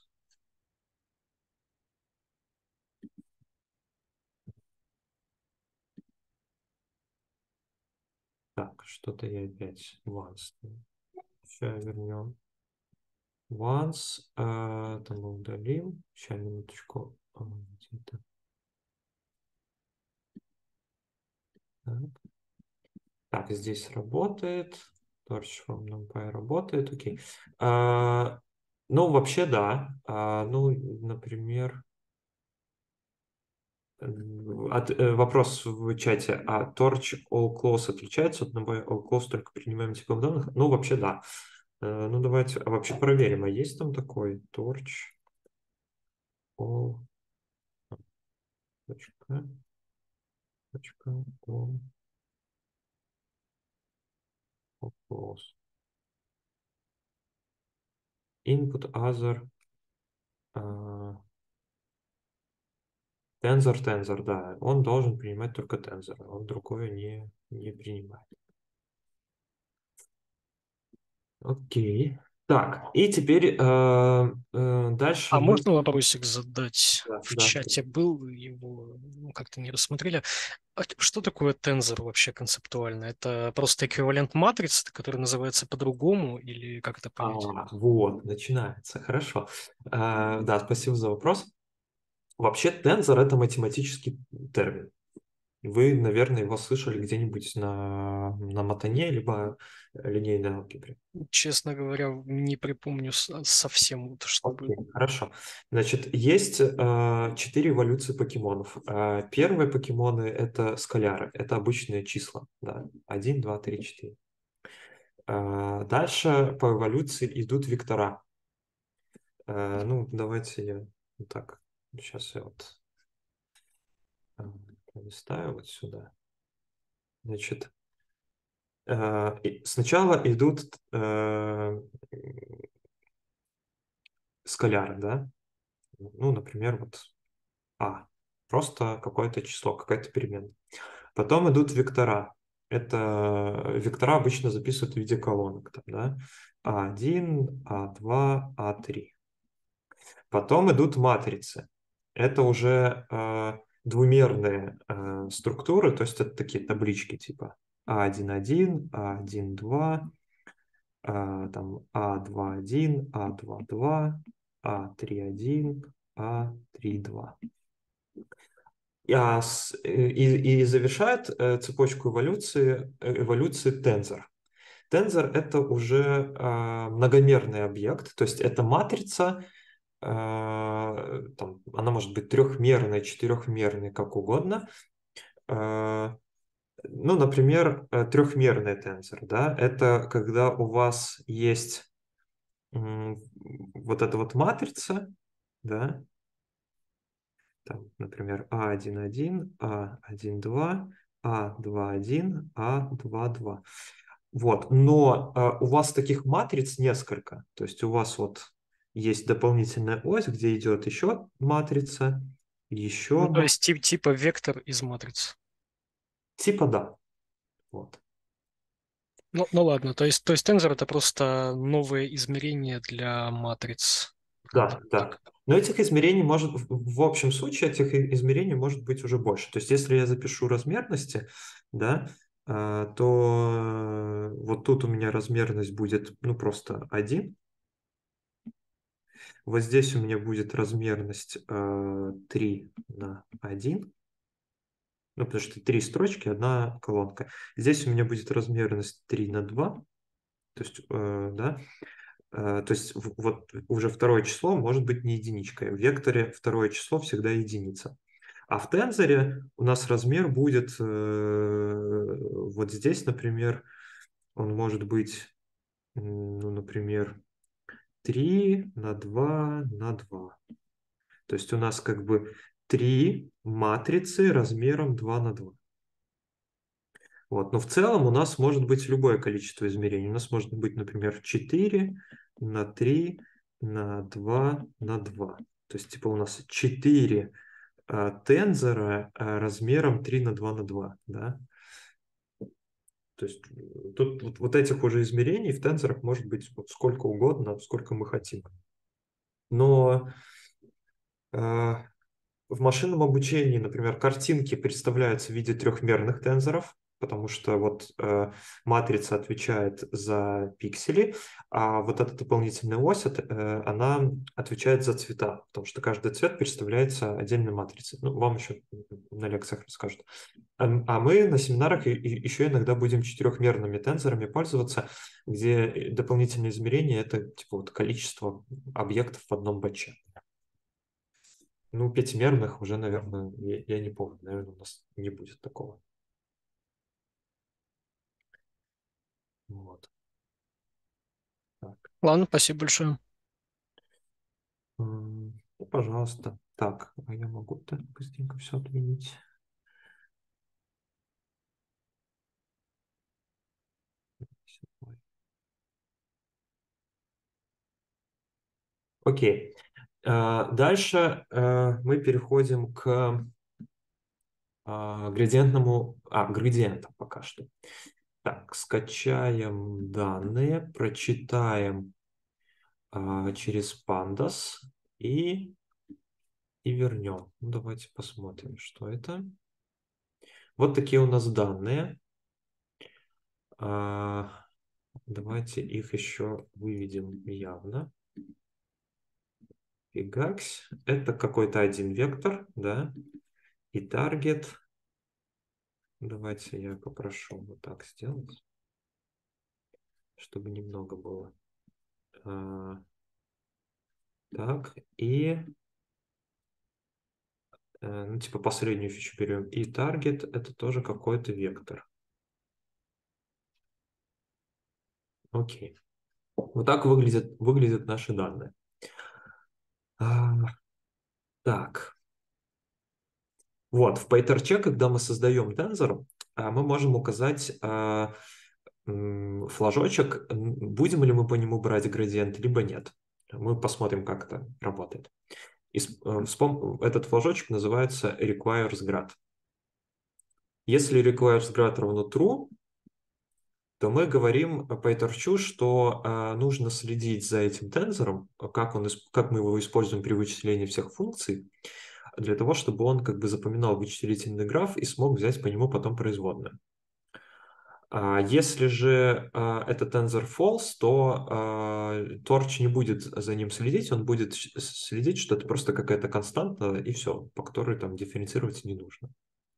Speaker 1: Так, что-то я опять once. Сейчас вернем. Once, а, там мы удалим. Сейчас, минуточку. А, где-то. Так. Так, здесь работает. Torch from NumPy работает, окей. А, ну, вообще, да. А, ну, например, от, э, вопрос в чате. А Torch All Close отличается от NumPy All Close только принимаем типом данных? Ну, вообще, да. Э, ну, давайте а вообще проверим. А есть там такой Torch All... Точка, точка, All Close. Input other... а, Tensor, tensor, да. Он должен принимать только тензор. Он другое не, не принимает. Окей. Так, и теперь э, э, дальше
Speaker 3: А
Speaker 1: мы...
Speaker 3: можно вопросик задать?
Speaker 1: Да,
Speaker 3: В
Speaker 1: да.
Speaker 3: чате был, его ну, как-то не рассмотрели. А что такое тензор вообще концептуально? Это просто эквивалент матрицы, который называется по-другому, или как это
Speaker 1: А,
Speaker 3: понять?
Speaker 1: вот, начинается. Хорошо. Э, да, спасибо за вопрос. Вообще, тензор — это математический термин. Вы, наверное, его слышали где-нибудь на, на матане, либо линейной алгебре.
Speaker 3: Честно говоря, не припомню с- совсем, вот, что было.
Speaker 1: Окей, хорошо. Значит, есть э, четыре эволюции покемонов. Э, первые покемоны — это скаляры, это обычные числа. Да? Один, два, три, четыре. Э, дальше по эволюции идут вектора. Э, ну, давайте я вот так. Сейчас я вот э, листаю вот сюда. Значит, э, и сначала идут э, скаляры, да? Ну, например, вот А. Просто какое-то число, какая-то переменная. Потом идут вектора. Это вектора обычно записывают в виде колонок. Там, да? а один, а два, а три. Потом идут матрицы. Это уже э, двумерные э, структуры, то есть это такие таблички типа а один один, а один два, а, там а два один, а два два, а три один, а три два. А с- э, И, и завершает э, цепочку эволюции, э, эволюции тензор. Тензор — это уже а, многомерный объект, то есть это матрица, а, там, она может быть трехмерной, четырехмерной, как угодно. А, ну, например, э, трехмерный тензор, да, это когда у вас есть м, вот эта вот матрица, да, там, например, а один один, а один два, а два один, а два два. Вот, но э, у вас таких матриц несколько. То есть у вас вот есть дополнительная ось, где идет еще матрица, Еще,
Speaker 3: Ну, то
Speaker 1: мо-
Speaker 3: есть тип, типа вектор из матрицы.
Speaker 1: типа да. Вот.
Speaker 3: Ну, ну ладно, то есть, то есть тензор это просто новое измерение для матриц.
Speaker 1: Да,
Speaker 3: Как-то
Speaker 1: да.
Speaker 3: так.
Speaker 1: Но этих измерений может, в в общем случае, этих и- измерений может быть уже больше. То есть, если я запишу размерности, да, а, то э, вот тут у меня размерность будет, ну, просто один. Вот здесь у меня будет размерность э, три на один. Ну, потому что три строчки, одна колонка. Здесь у меня будет размерность три на два. То есть, э, да, Э, То есть в- вот уже второе число может быть не единичкой. В векторе второе число всегда единица. А в тензоре у нас размер будет э, вот здесь, например, он может быть, м, ну, например, три на два на два. То есть у нас как бы три матрицы размером два на два. Вот. Но в целом у нас может быть любое количество измерений. У нас может быть, например, четыре на три на два на два. То есть типа у нас четыре а, тензора а, размером три на два на два. Да? То есть э, тут вот, вот этих уже измерений в тензорах может быть вот сколько угодно, сколько мы хотим. Но а, в машинном обучении, например, картинки представляются в виде трехмерных тензоров, потому что вот э, матрица отвечает за пиксели, а вот эта дополнительная ось, от- э, она отвечает за цвета, потому что каждый цвет представляется отдельной матрицей. Ну, вам еще на лекциях расскажут. А, а мы на семинарах и- и еще иногда будем четырехмерными тензорами пользоваться, где дополнительные измерения — это типа вот количество объектов в одном бэтче. Ну, пятимерных уже, наверное, я, я не помню, наверное, у нас не будет такого. Вот. Так.
Speaker 3: Ладно, спасибо большое.
Speaker 1: М, Ну, пожалуйста. Так, а я могу так быстренько все отменить? Ой. Окей. А, Дальше э, мы переходим к а, градиентному... А, градиентам пока что. Так, скачаем данные, прочитаем а, через Pandas и, и вернем. Ну, давайте посмотрим, что это. Вот такие у нас данные. А, Давайте их еще выведем явно. Фигакс. Это какой-то один вектор, да. И таргет. Давайте я попрошу вот так сделать, чтобы немного было. А, Так, и э, ну, типа последнюю фичу берем. И таргет — это тоже какой-то вектор. Окей. Вот так выглядят, выглядят наши данные. А, Так. Вот, в PyTorch, когда мы создаем тензор, а, мы можем указать а, м, флажочек, м, будем ли мы по нему брать градиент, либо нет. Мы посмотрим, как это работает. И с- э, вспом- этот флажочек называется requires grad. Если requires grad равно true, то мы говорим PyTorch, что а, нужно следить за этим тензором, как, он, исп- как мы его используем при вычислении всех функций, для того, чтобы он как бы запоминал вычислительный граф и смог взять по нему потом производную. А Если же а, это tensor false, то а, Torch не будет за ним следить, он будет щ- следить, что это просто какая-то константа и все, по которой там дифференцировать не нужно.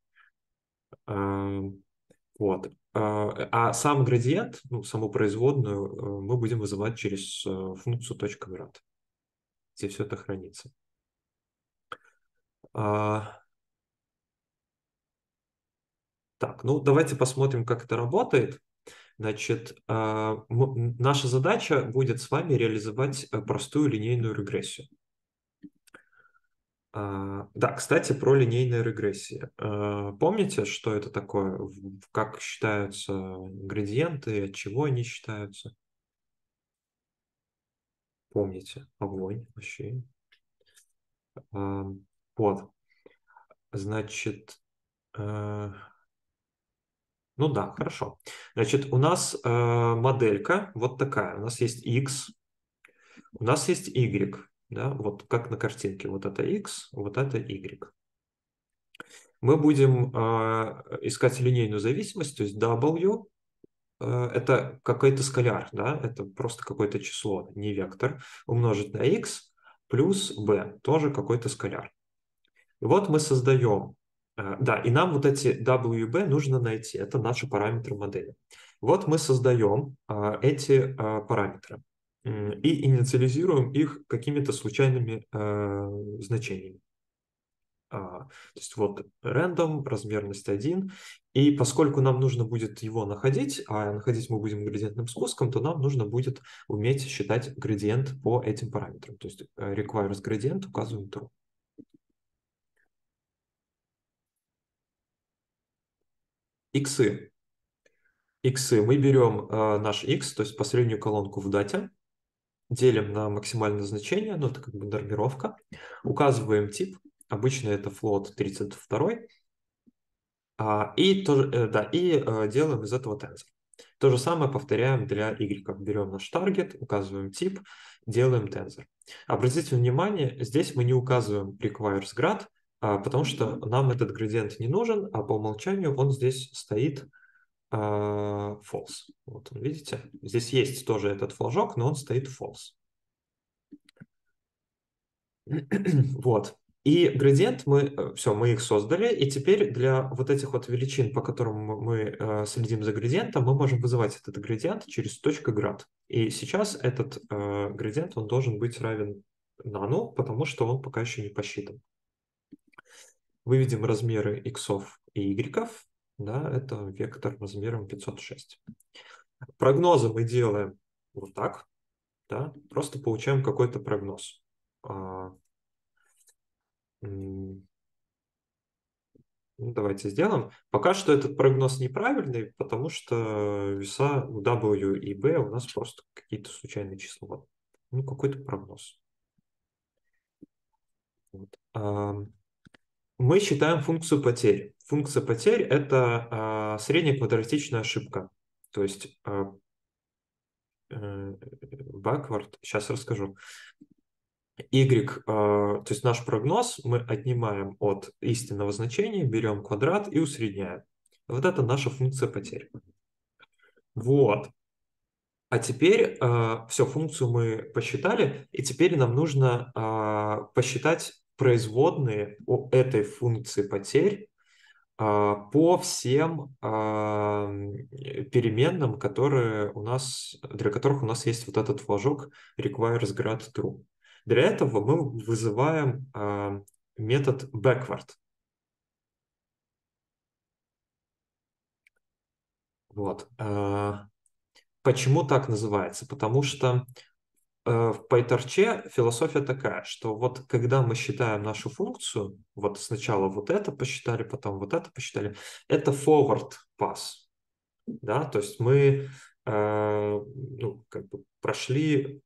Speaker 1: А, Вот. А а сам градиент, ну, саму производную, э, мы будем вызывать через э, функцию .grad, где все это хранится. А, Так, ну давайте посмотрим, как это работает. Значит, а, м- наша задача будет с вами реализовать э, простую линейную регрессию. А, Да, кстати, про линейные регрессии. А, Помните, что это такое? В- Как считаются градиенты, от чего они считаются? Помните? Огонь вообще. А, Вот. Значит, э, ну да, хорошо. Значит, у нас э, моделька вот такая. У нас есть x, у нас есть y, да, вот как на картинке. Вот это x, вот это y. Мы будем э, искать линейную зависимость, то есть w э, это какой-то скаляр, да, это просто какое-то число, не вектор, умножить на x плюс b, тоже какой-то скаляр. И вот мы создаем, э, да, и нам вот эти w и b нужно найти, это наши параметры модели. Вот мы создаем э, эти э, параметры м, и инициализируем их какими-то случайными э, значениями. А, то есть вот random, размерность один. И поскольку нам нужно будет его находить, а находить мы будем градиентным спуском, то нам нужно будет уметь считать градиент по этим параметрам. То есть э, requires градиент указываем true. Иксы. Иксы. Мы берем э, наш x, то есть последнюю колонку в дате, делим на максимальное значение, ну это как бы нормировка, указываем тип, обычно это float тридцать два, а, и, тоже, э, да, и э, делаем из этого тензор. То же самое повторяем для y. Берем наш таргет, указываем тип, делаем тензор. Обратите внимание, здесь мы не указываем requires grad, а, потому что нам этот градиент не нужен, а по умолчанию он здесь стоит а, false. Вот, видите? Здесь есть тоже этот флажок, но он стоит false. Вот. И градиент мы, все, мы их создали, и теперь для вот этих вот величин, по которым мы э, следим за градиентом, мы можем вызывать этот градиент через точка grad. И сейчас этот э, градиент, он должен быть равен нану, потому что он пока еще не посчитан. Выведем размеры иксов и игреков, да, это вектор размером пятьсот шесть. Прогнозы мы делаем вот так, да, просто получаем какой-то прогноз. Ну, давайте сделаем. Пока что этот прогноз неправильный, потому что веса W и B у нас просто какие-то случайные числа. Ну, какой-то прогноз. Вот. Мы считаем функцию потерь. Функция потерь – это средняя квадратичная ошибка. То есть backward, сейчас расскажу. Y, то есть наш прогноз мы отнимаем от истинного значения, берем квадрат и усредняем. Вот это наша функция потерь. Вот. А теперь все, функцию мы посчитали, и теперь нам нужно посчитать производные у этой функции потерь по всем переменным, которые у нас, для которых у нас есть вот этот флажок requires grad true. Для этого мы вызываем э, метод backward. Вот. Э, почему так называется? Потому что э, в PyTorch философия такая, что вот когда мы считаем нашу функцию, вот сначала вот это посчитали, потом вот это посчитали, это forward pass. Да? То есть мы э, ну, как бы прошли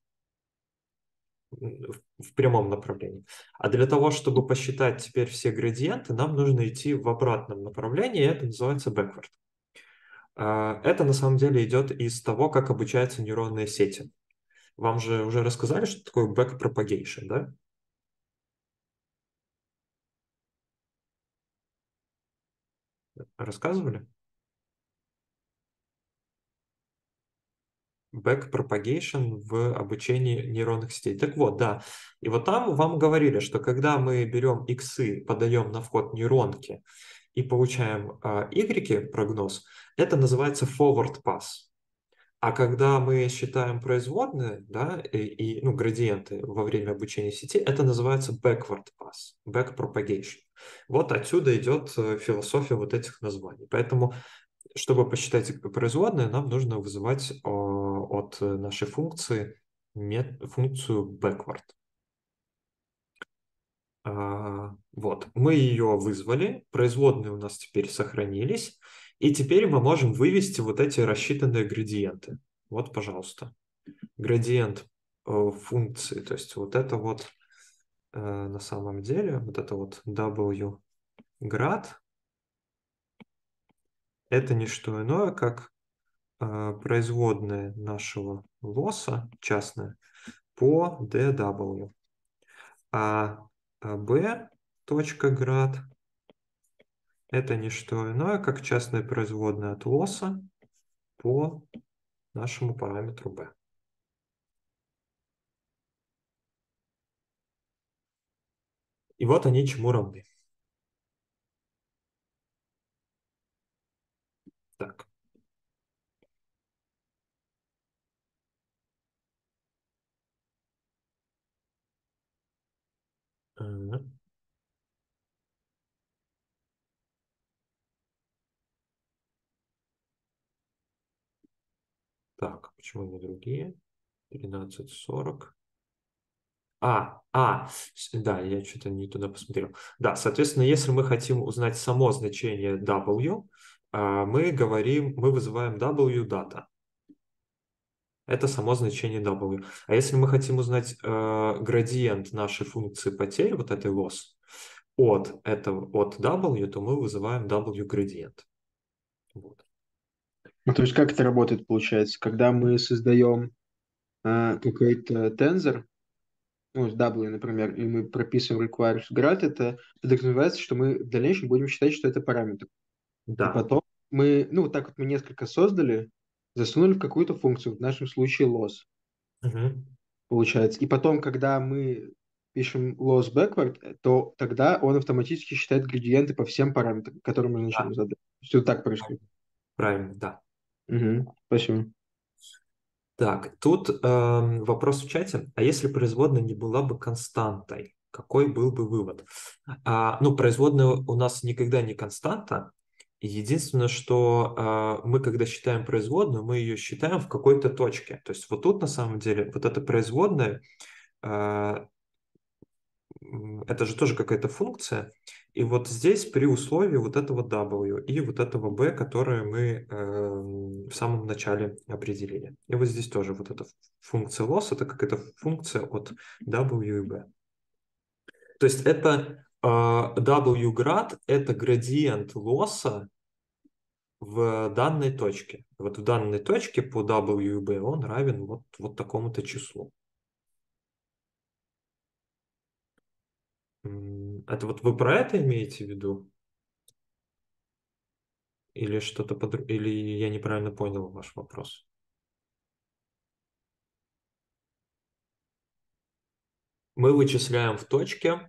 Speaker 1: в прямом направлении. А для того, чтобы посчитать теперь все градиенты, нам нужно идти в обратном направлении, и это называется backward. Это на самом деле идет из того, как обучаются нейронные сети. Вам же уже рассказали, что такое backpropagation, да? Рассказывали? Backpropagation в обучении нейронных сетей. Так вот, да. И вот там вам говорили, что когда мы берем иксы, подаем на вход нейронки и получаем а, y прогноз, это называется forward pass. А когда мы считаем производные, да, и, и ну, градиенты во время обучения сети, это называется backward pass, backpropagation. Вот отсюда идет философия вот этих названий. Поэтому, чтобы посчитать производные, нам нужно вызывать о, от нашей функции мет, функцию backward. А, вот, мы ее вызвали, производные у нас теперь сохранились, и теперь мы можем вывести вот эти рассчитанные градиенты. Вот, пожалуйста, градиент э, функции, то есть вот это вот э, на самом деле, вот это вот W град – это не что иное, как э, производная нашего лосса, частная, по ди дабл ю. А b точка град – это не что иное, как частная производная от лосса по нашему параметру b. И вот они чему равны. Так. Мгм. Так, почему не другие? тринадцать сорок. А, а, с- да, я что-то не туда посмотрел. Да, соответственно, если мы хотим узнать само значение W, а, мы говорим, мы вызываем W data. Это само значение W. А если мы хотим узнать э, градиент нашей функции потерь, вот этой loss, от этого, от W, то мы вызываем W градиент. Вот.
Speaker 4: Ну, то есть как это работает, получается? Когда мы создаем а, какой-то тензор, ну, с W, например, и мы прописываем requires grad, это подразумевается, что мы в дальнейшем будем считать, что это параметр. И
Speaker 1: Да.
Speaker 4: потом мы, ну, вот так вот мы несколько создали, засунули в какую-то функцию, в нашем случае loss,
Speaker 1: Мгм.
Speaker 4: получается. И потом, когда мы пишем loss backward, то тогда он автоматически считает градиенты по всем параметрам, которые мы
Speaker 1: Да,
Speaker 4: изначально задали. Все так происходит.
Speaker 1: правильно, да.
Speaker 4: Угу. Спасибо.
Speaker 1: Так, тут эм, вопрос в чате. А если производная не была бы константой, какой был бы вывод? А, ну, производная у нас никогда не константа. Единственное, что а, мы, когда считаем производную, мы ее считаем в какой-то точке. То есть вот тут, на самом деле, вот эта производная, а, м, это же тоже какая-то функция. И вот здесь при условии вот этого W и вот этого B, которое мы эм, в самом начале определили. И вот здесь тоже вот эта функция loss, это какая-то функция от W и B. То есть это э, W град, это градиент лосса в данной точке. Вот в данной точке по W и B он равен вот, вот такому-то числу. М, Это вот вы про это имеете в виду? Или что-то под... Или я неправильно понял ваш вопрос? Мы вычисляем в точке.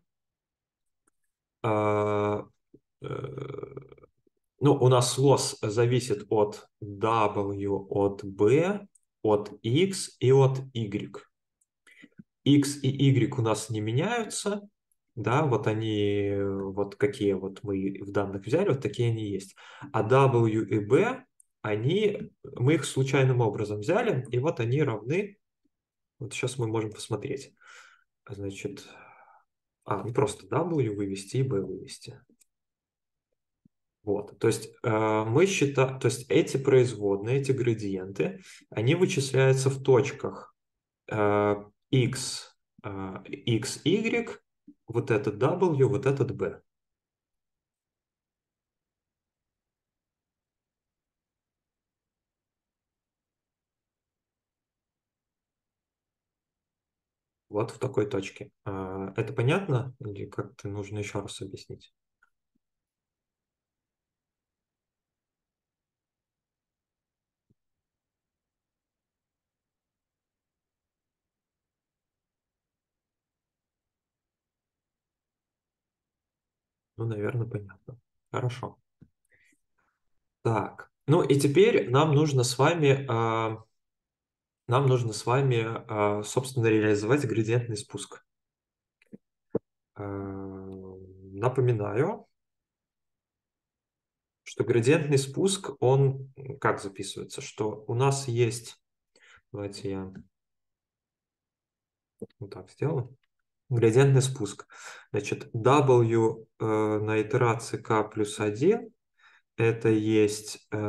Speaker 1: а, э, ну, у нас лосс зависит от W, от B, от X и от Y. X и Y у нас не меняются. Да, вот они, вот какие вот мы в данных взяли, вот такие они есть. А W и B, они, мы их случайным образом взяли, и вот они равны. Вот сейчас мы можем посмотреть. Значит, а, не просто W вывести и B вывести. Вот, то есть э, мы считаем, то есть эти производные, эти градиенты, они вычисляются в точках э, x, э, x, y, вот этот W, вот этот B. Вот в такой точке. Э, это понятно или как-то нужно еще раз объяснить? Ну, наверное, понятно. Хорошо. Так, ну и теперь нам нужно с вами, э, нам нужно с вами, э, собственно, реализовать градиентный спуск. Э, Напоминаю, что градиентный спуск, он как записывается? Что у нас есть, давайте я вот так сделаю, градиентный спуск. Значит, W э, на итерации k плюс один, это есть э,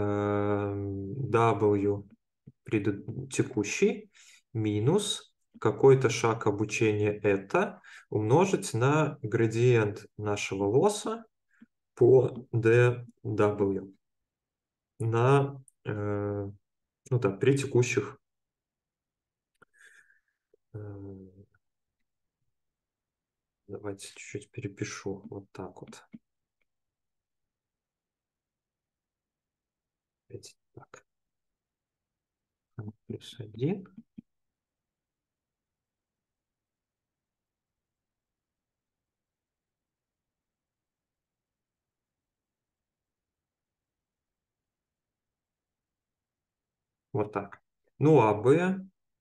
Speaker 1: W преду- текущий минус какой-то шаг обучения это умножить на градиент нашего лосса по ди дабл ю на, э, ну да, при текущих э, давайте чуть-чуть перепишу вот так вот. Так. Плюс один. Вот так. Ну, а b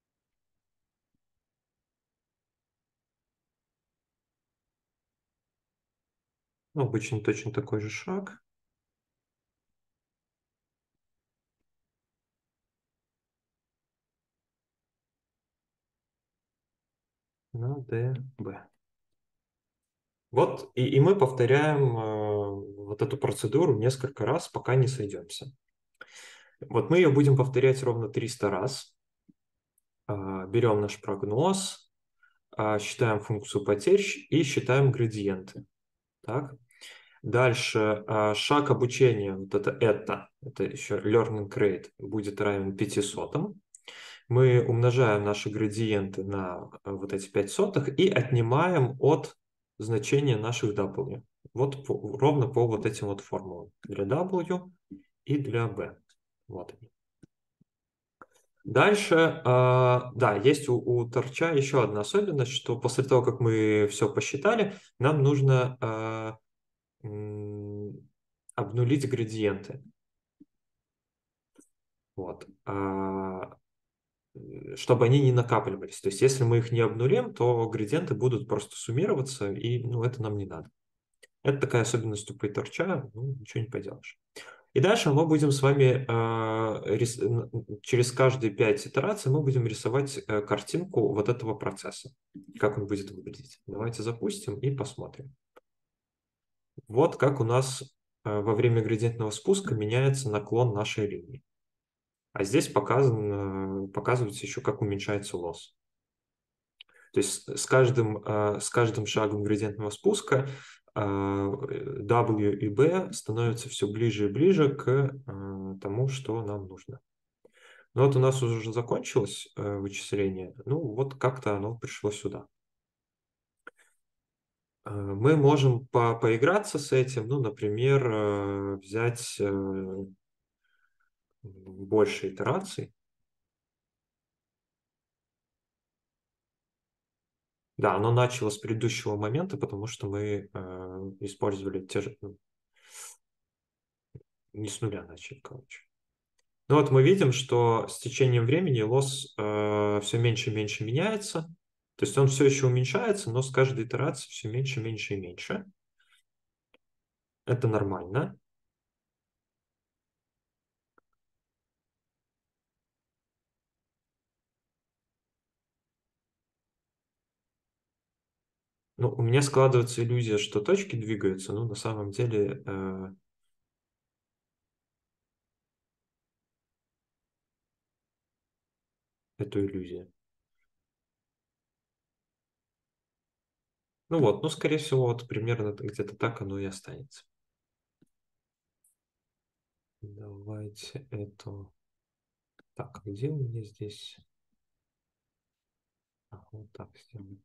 Speaker 1: ну, обычно точно такой же шаг. На db. Вот, и, и мы повторяем э, вот эту процедуру несколько раз, пока не сойдемся. Вот мы ее будем повторять ровно триста раз. Э, берем наш прогноз, э, считаем функцию потерь и считаем градиенты. Так. Дальше э, шаг обучения, вот это это, это еще learning rate, будет равен пятьсот. Мы умножаем наши градиенты на вот эти пять сотых и отнимаем от значения наших W. Вот по, ровно по вот этим вот формулам. Для W и для B. Вот они. Дальше, э, да, есть у, у торча еще одна особенность, что после того, как мы все посчитали, нам нужно э, м, обнулить градиенты. Вот. А, чтобы они не накапливались. То есть если мы их не обнулим, то градиенты будут просто суммироваться, и ну, это нам не надо. Это такая особенность у PyTorch, ну, ничего не поделаешь. И дальше мы будем с вами э, рис... через каждые пять итераций мы будем рисовать э, картинку вот этого процесса, как он будет выглядеть. Давайте запустим и посмотрим. Вот как у нас э, во время градиентного спуска меняется наклон нашей линии. А здесь показан, показывается еще, как уменьшается лосс. То есть с каждым, с каждым шагом градиентного спуска W и B становятся все ближе и ближе к тому, что нам нужно. Ну вот у нас уже закончилось вычисление. Ну вот как-то оно пришло сюда. Мы можем по поиграться с этим, ну, например, взять больше итераций. Да, оно начало с предыдущего момента, потому что мы э, использовали те же... Ну, не с нуля начали, короче. Ну вот мы видим, что с течением времени лосс э, все меньше и меньше меняется. То есть он все еще уменьшается, но с каждой итерацией все меньше, меньше и меньше. Это нормально. Ну, у меня складывается иллюзия, что точки двигаются, но на самом деле э, это иллюзия. Ну вот, ну, скорее всего, вот примерно где-то так оно и останется. Давайте это... Так, где у меня здесь? А, вот так сделаем.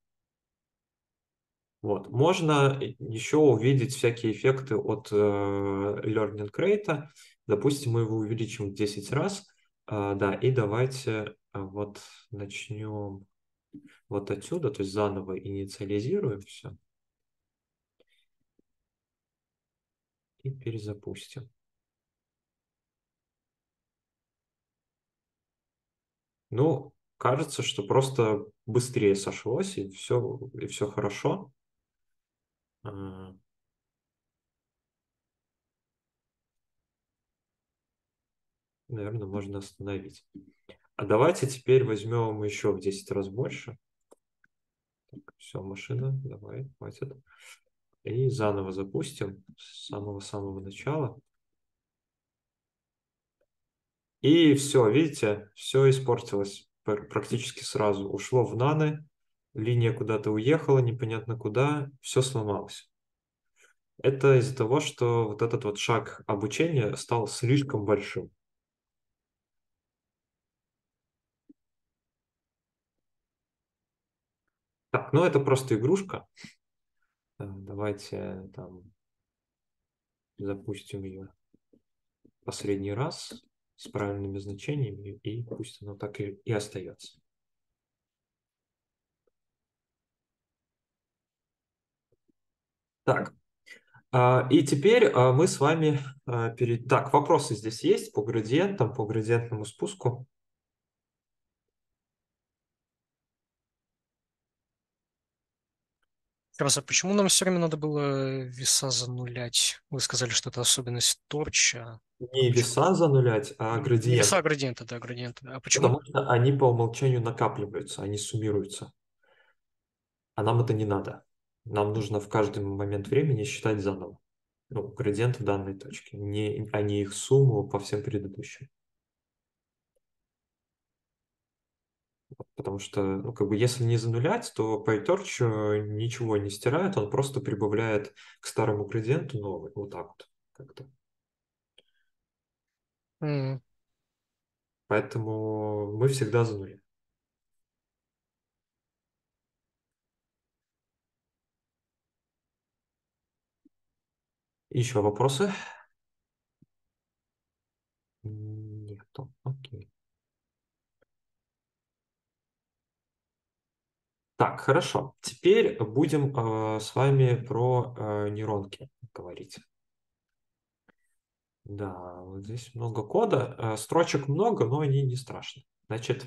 Speaker 1: Вот. Можно еще увидеть всякие эффекты от э, Learning Rate. Допустим, мы его увеличим в десять раз. Э, да, и давайте э, вот начнем вот отсюда, то есть заново инициализируем все. И перезапустим. Ну, кажется, что просто быстрее сошлось, и все, и все хорошо. Наверное, можно остановить. А давайте теперь возьмем еще в десять раз больше. Так, все, машина, давай, хватит. И заново запустим с самого-самого начала. И все, видите, все испортилось практически сразу. Ушло в наны, линия куда-то уехала, непонятно куда, все сломалось. Это из-за того, что вот этот вот шаг обучения стал слишком большим. Так, ну это просто игрушка. Э, Давайте там запустим ее последний раз с правильными значениями, и пусть оно так и, и остается. Так, а, и теперь а, мы с вами а, перед... Так, вопросы здесь есть по градиентам, по градиентному спуску.
Speaker 3: Раз, а почему нам все время надо было веса занулять? Вы сказали, что это особенность торча.
Speaker 1: Не веса занулять, а
Speaker 3: Не
Speaker 1: градиент.
Speaker 3: веса, а градиенты, да, градиенты. А почему?
Speaker 1: Потому что они по умолчанию накапливаются, они суммируются. А нам это не надо. Нам нужно в каждый момент времени считать заново. Ну, градиент в данной точке, не, а не их сумму по всем предыдущим. Потому что, ну, как бы, если не занулять, то PyTorch э, ничего не стирает, он просто прибавляет к старому градиенту новый. Вот так вот как-то.
Speaker 3: М,
Speaker 1: Поэтому мы всегда зануляем. Еще вопросы? Нету. Окей. Так, хорошо. Теперь будем э, с вами про э, нейронки говорить. Да, вот здесь много кода. Э, строчек много, но они не страшны. Значит,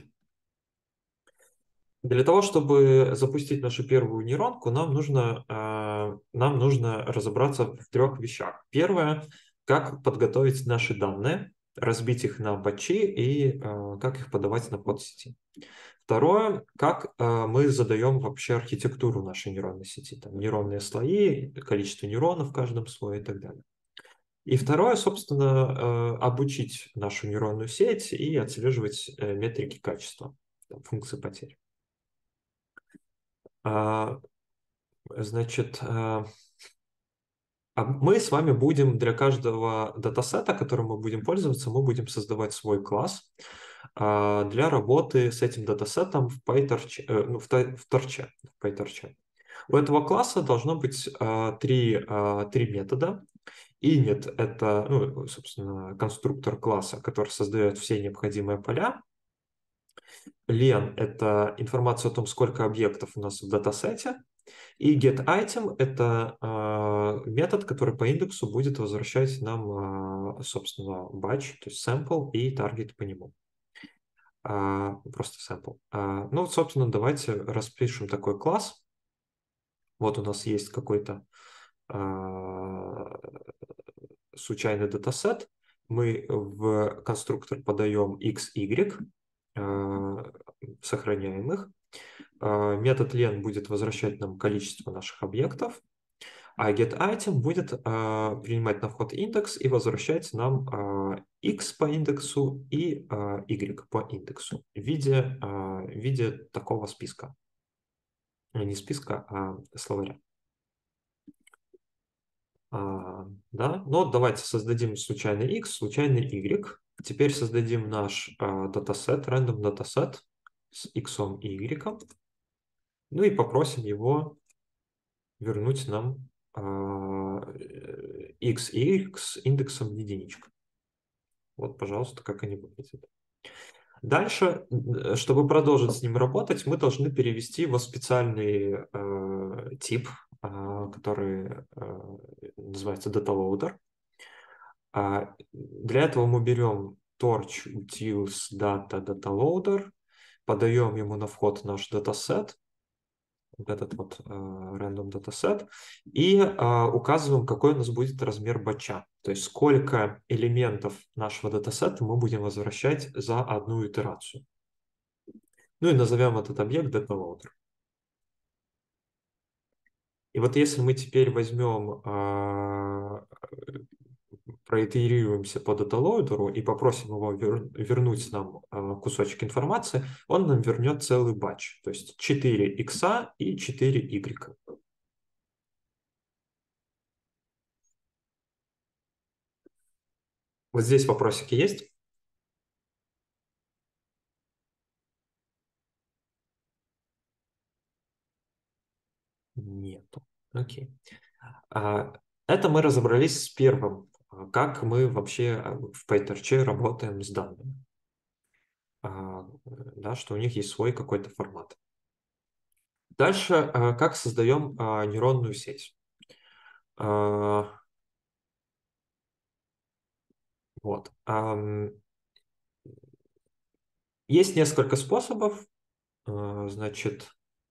Speaker 1: для того, чтобы запустить нашу первую нейронку, нам нужно, э, нам нужно разобраться в трех вещах. Первое, как подготовить наши данные, разбить их на батчи и э, как их подавать на подсети. Второе, как э, мы задаем вообще архитектуру нашей нейронной сети, там, нейронные слои, количество нейронов в каждом слое и так далее. И второе, собственно, э, обучить нашу нейронную сеть и отслеживать э, метрики качества, там, функции потерь. А, Значит, э, а мы с вами будем для каждого датасета, которым мы будем пользоваться, мы будем создавать свой класс а, для работы с этим датасетом в PyTorch, э, ну, в Tor- в Torch, в PyTorch. У этого класса должно быть а, три, а, три метода. Init — это, ну, собственно, конструктор класса, который создает все необходимые поля. Len — это информация о том, сколько объектов у нас в датасете. И getItem — это э, метод, который по индексу будет возвращать нам, э, собственно, batch, то есть sample и таргет по нему. А, просто sample. А, ну, собственно, давайте распишем такой класс. Вот у нас есть какой-то а, случайный датасет. Мы в конструктор подаем x, y, а, сохраняем их. А, метод len будет возвращать нам количество наших объектов, а getItem будет а, принимать на вход индекс и возвращать нам а, x по индексу и а, y по индексу в виде, а, в виде такого списка. Не списка, а словаря. А, да, ну давайте создадим случайный x, случайный y. Теперь создадим наш а, датасет, random датасет с x и y. Ну и попросим его вернуть нам а, x и y с индексом единичка. Вот, пожалуйста, как они выглядят. Дальше, чтобы продолжить с ним работать, мы должны перевести его в специальный э, тип, э, который э, называется DataLoader. А для этого мы берем torch utils data DataLoader, подаем ему на вход наш датасет, вот этот вот э, random датасет, и э, указываем, какой у нас будет размер батча, то есть сколько элементов нашего датасета мы будем возвращать за одну итерацию. Ну и назовем этот объект DataLoader. И вот если мы теперь возьмем, э, проитерируемся по DataLoader и попросим его вер, вернуть нам э, кусочек информации, он нам вернет целый батч, то есть четыре икса и четыре игрека. Вот здесь вопросики есть? Нету. Окей. А, Это мы разобрались с первым. а, Как мы вообще а, в PyTorch работаем с данными. А, Да, что у них есть свой какой-то формат. Дальше, а, как создаем а, нейронную сеть. А, Вот. Ам, Есть несколько способов. А, Значит,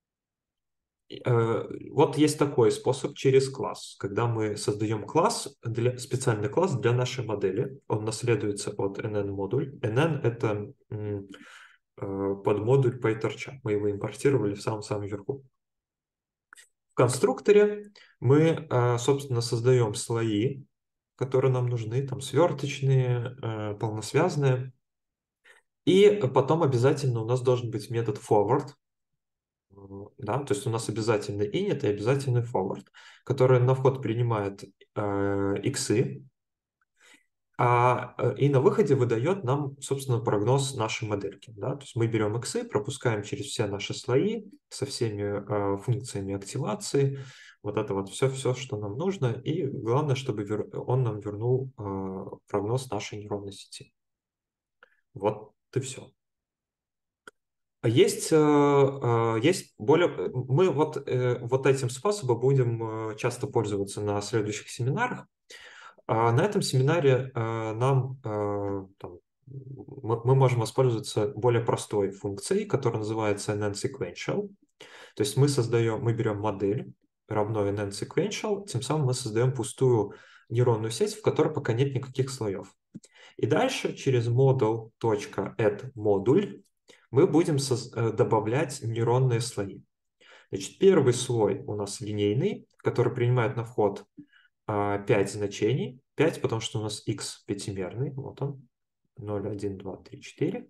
Speaker 1: Э, Вот есть такой способ через класс, когда мы создаем класс, для, специальный класс для нашей модели. Он наследуется от эн эн-модуль. эн эн — это м, э, подмодуль PyTorch. Мы его импортировали в самом-самом верху. В конструкторе мы, э, собственно, создаем слои, которые нам нужны, там сверточные, э, полносвязные. И потом обязательно у нас должен быть метод forward. Да, то есть у нас обязательно init и обязательный forward, который на вход принимает э, иксы, а, э, и на выходе выдает нам, собственно, прогноз нашей модельки. Да? То есть мы берем иксы, пропускаем через все наши слои со всеми э, функциями активации, вот это вот все-все, что нам нужно, и главное, чтобы вер... он нам вернул э, прогноз нашей нейронной сети. Вот и все. Есть, э, э, есть более... Мы вот, э, вот этим способом будем э, часто пользоваться на следующих семинарах. А на этом семинаре э, нам э, там, мы мы можем воспользоваться более простой функцией, которая называется эн эн-sequential. То есть мы создаем, мы берем модель равно эн эн-sequential, тем самым мы создаем пустую нейронную сеть, в которой пока нет никаких слоев. И дальше через model.add-модуль мы будем добавлять нейронные слои. Значит, первый слой у нас линейный, который принимает на вход пять значений. пять, потому что у нас x пятимерный. Вот он. ноль, один, два, три, четыре.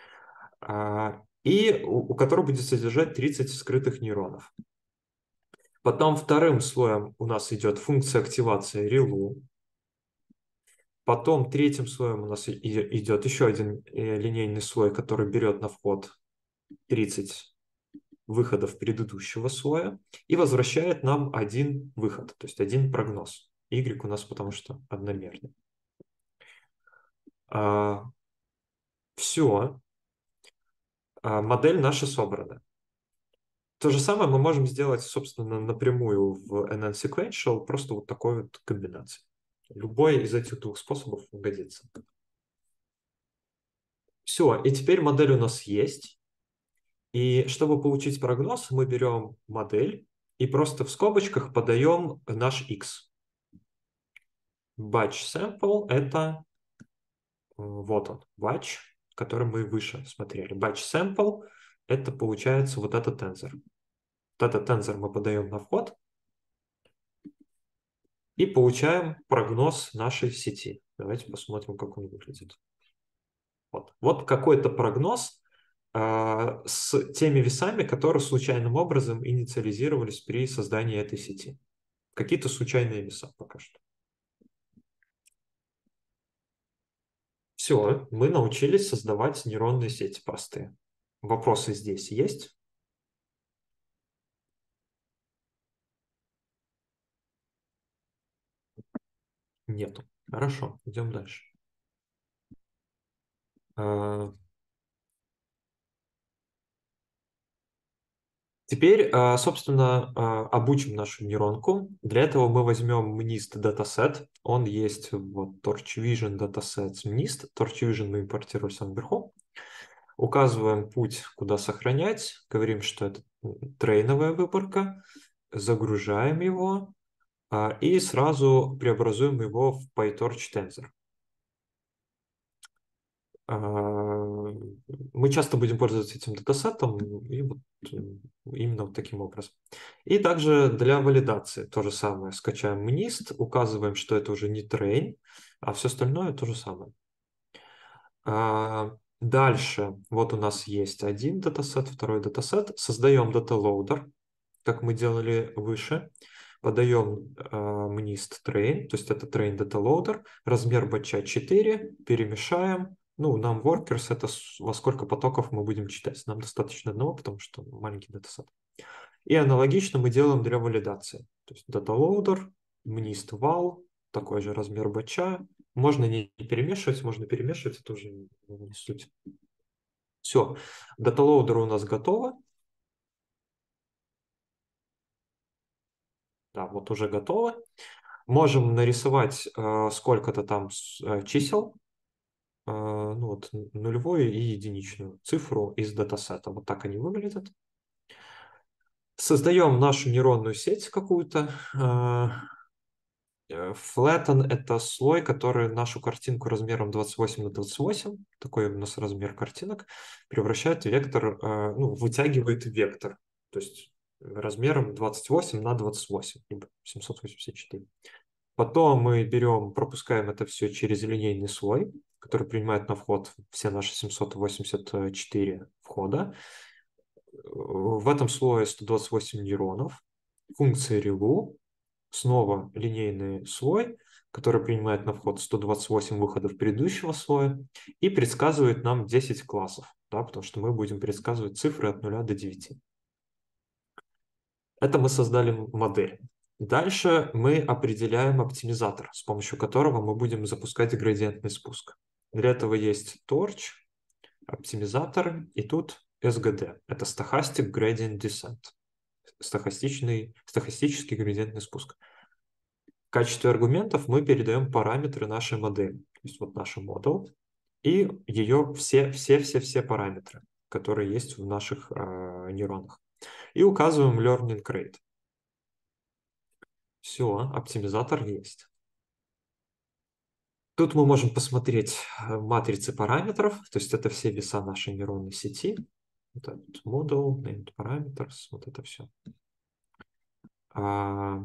Speaker 1: И у, у которого будет содержать тридцать скрытых нейронов. Потом вторым слоем у нас идет функция активации релу. Потом третьим слоем у нас идет еще один линейный слой, который берет на вход тридцать выходов предыдущего слоя и возвращает нам один выход, то есть один прогноз. Y у нас потому что одномерный. А, все. А, модель наша собрана. То же самое мы можем сделать, собственно, напрямую в эн эн-sequential, просто вот такой вот комбинацией. Любой из этих двух способов годится. Все, и теперь модель у нас есть. И чтобы получить прогноз, мы берем модель и просто в скобочках подаем наш x. Batch sample — это вот он, batch, который мы выше смотрели. Batch sample — это получается вот этот тензор. Вот этот тензор мы подаем на вход и получаем прогноз нашей сети. Давайте посмотрим, как он выглядит. Вот, вот какой-то прогноз э, с теми весами, которые случайным образом инициализировались при создании этой сети. Какие-то случайные веса пока что. Все, мы научились создавать нейронные сети простые. Вопросы здесь есть? Нету. Хорошо, идем дальше. А, Теперь, а, собственно, а, обучим нашу нейронку. Для этого мы возьмем MNIST датасет. Он есть в TorchVision датасет MNIST. TorchVision мы импортируем сам вверху. Указываем путь, куда сохранять. Говорим, что это трейновая выборка. Загружаем его. И сразу преобразуем его в PyTorch Tensor. Мы часто будем пользоваться этим датасетом и вот именно вот таким образом. И также для валидации то же самое. Скачаем MNIST, указываем, что это уже не train, а все остальное то же самое. Дальше вот у нас есть один датасет, второй датасет. Создаем даталоудер, как мы делали выше. подаем э, mnist train, то есть это train data loader, размер батча четыре, перемешаем. Ну, нам workers это во сколько потоков мы будем читать. Нам достаточно одного, потому что маленький датасет. И аналогично мы делаем для валидации. То есть data loader, mnist val, такой же размер батча. Можно не перемешивать, можно перемешивать, это уже не суть. Все, data loader у нас готово. Да, вот уже готово. Можем нарисовать э, сколько-то там э, чисел, э, ну вот нулевую и единичную цифру из датасета. Вот так они выглядят. Создаем нашу нейронную сеть какую-то. Flatten – это слой, который нашу картинку размером двадцать восемь на двадцать восемь, такой у нас размер картинок, превращает в вектор, э, ну, вытягивает вектор, то есть размером двадцать восемь на двадцать восемь, либо семьсот восемьдесят четыре. Потом мы берем, пропускаем это все через линейный слой, который принимает на вход все наши семьсот восемьдесят четыре входа. В этом слое сто двадцать восемь нейронов, функция релу, снова линейный слой, который принимает на вход сто двадцать восемь выходов предыдущего слоя и предсказывает нам десять классов, да, потому что мы будем предсказывать цифры от нуля до девяти. Это мы создали модель. Дальше мы определяем оптимизатор, с помощью которого мы будем запускать градиентный спуск. Для этого есть Torch, оптимизатор, и тут эс джи ди. Это Stochastic Gradient Descent. Стохастичный, стохастический градиентный спуск. В качестве аргументов мы передаем параметры нашей модели. То есть вот наша модель и ее все-все-все-все параметры, которые есть в наших э, нейронах. И указываем learning rate. Все, оптимизатор есть. Тут мы можем посмотреть матрицы параметров, то есть это все веса нашей нейронной сети. Вот этот model, named parameters, вот это все. А,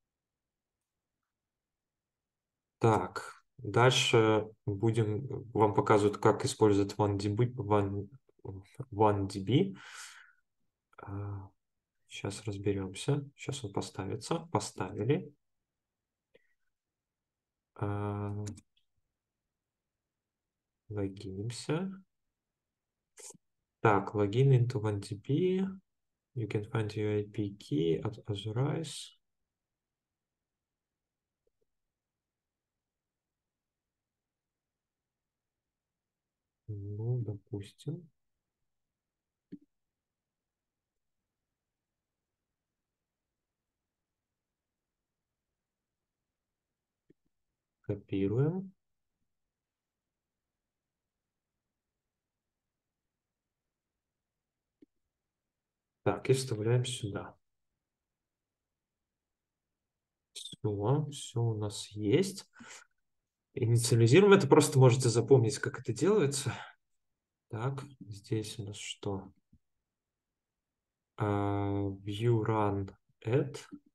Speaker 1: так, дальше будем вам показывать, как использовать OneDB. One, OneDB. А, сейчас разберемся. Сейчас он поставится. Поставили. А, логинимся. Так, логин into OneDB. You can find your ай пи key at Authorize. Ну, допустим. Копируем. Так, и вставляем сюда. Все, все у нас есть. Инициализируем это, просто можете запомнить, как это делается. Так, здесь у нас что? Uh, view run add.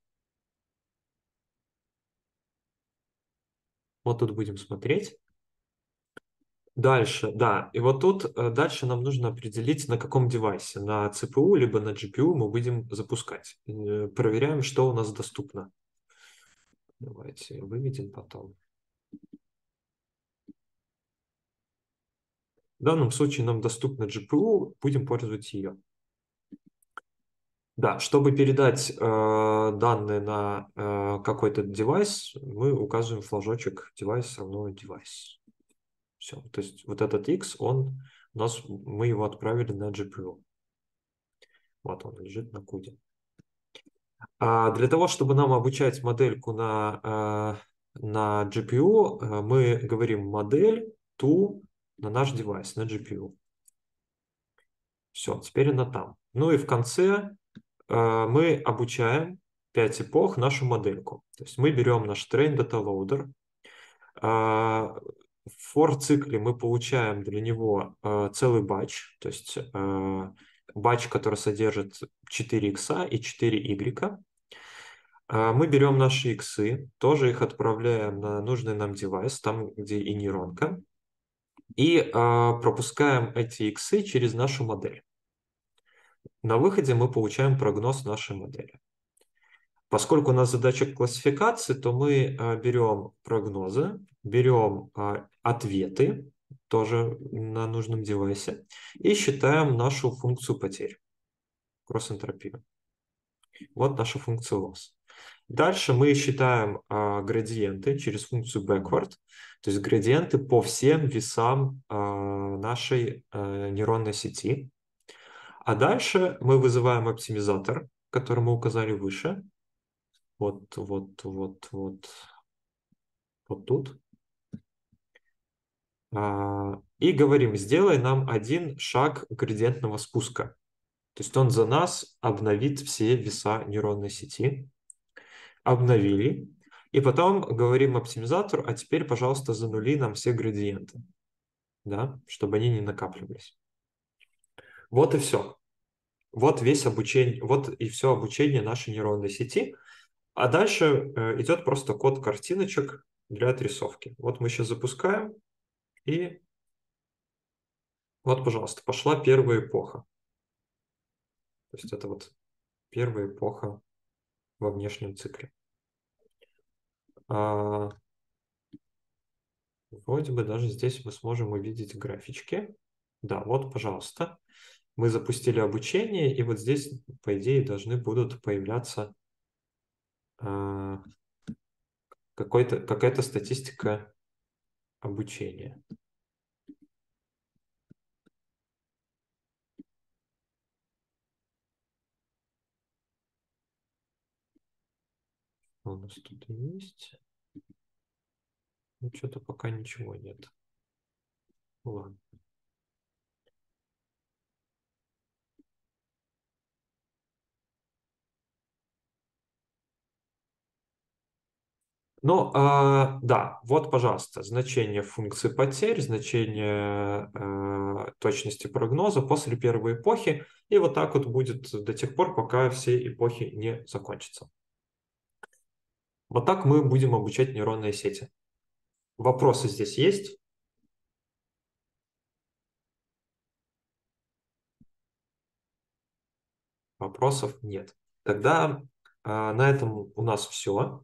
Speaker 1: Вот тут будем смотреть. Дальше, да, и вот тут дальше нам нужно определить, на каком девайсе, на си пи ю либо на джи пи ю мы будем запускать. Проверяем, что у нас доступно. Давайте выведем потом. В данном случае нам доступна джи пи ю, будем пользоваться ее. Да, чтобы передать э, данные на э, какой-то девайс, мы указываем флажочек девайс равно девайс. Все, то есть вот этот X, он у нас, мы его отправили на джи пи ю. Вот он лежит на куде. А для того, чтобы нам обучать модельку на, э, на джи пи ю, э, мы говорим модель to на наш девайс, на джи пи ю. Все, теперь она там. Ну и в конце э, мы обучаем пять эпох нашу модельку. То есть мы берем наш train data loader. Э, в for цикле мы получаем для него э, целый батч, то есть э, батч, который содержит четыре икса и четыре игрека. Э, мы берем наши иксы, тоже их отправляем на нужный нам девайс, там, где и нейронка, и э, пропускаем эти иксы через нашу модель. На выходе мы получаем прогноз нашей модели. Поскольку у нас задача классификации, то мы а, берем прогнозы, берем а, ответы, тоже на нужном девайсе, и считаем нашу функцию потерь, кросс-энтропию. Вот наша функция loss. Дальше мы считаем а, градиенты через функцию backward, то есть градиенты по всем весам а, нашей а, нейронной сети. А дальше мы вызываем оптимизатор, который мы указали выше. Вот, вот, вот, вот, вот тут. А, и говорим, сделай нам один шаг градиентного спуска. То есть он за нас обновит все веса нейронной сети. Обновили. И потом говорим оптимизатору, а теперь, пожалуйста, занули нам все градиенты, да, чтобы они не накапливались. Вот и все. Вот весь обучение, вот и все обучение нашей нейронной сети. А дальше э, идет просто код картиночек для отрисовки. Вот мы сейчас запускаем, и вот, пожалуйста, пошла первая эпоха. То есть это вот первая эпоха во внешнем цикле. А, вроде бы даже здесь мы сможем увидеть графички. Да, вот, пожалуйста. Мы запустили обучение, и вот здесь, по идее, должны будут появляться а, какой-то, какая-то статистика обучения. У нас тут есть. Ну, что-то пока ничего нет. Ладно. Ну, а, да, вот, пожалуйста, значение функции потерь, значение а, точности прогноза после первой эпохи. И вот так вот будет до тех пор, пока все эпохи не закончатся. Вот так мы будем обучать нейронные сети. Вопросы здесь есть? Вопросов нет. Тогда а, на этом у нас все.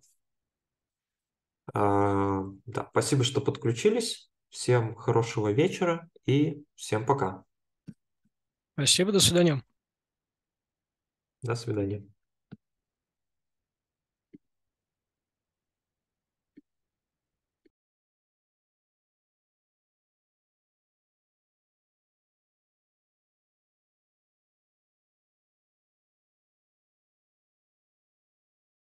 Speaker 1: А, да, спасибо, что подключились. Всем хорошего вечера и всем пока.
Speaker 3: Спасибо, до свидания.
Speaker 1: До свидания.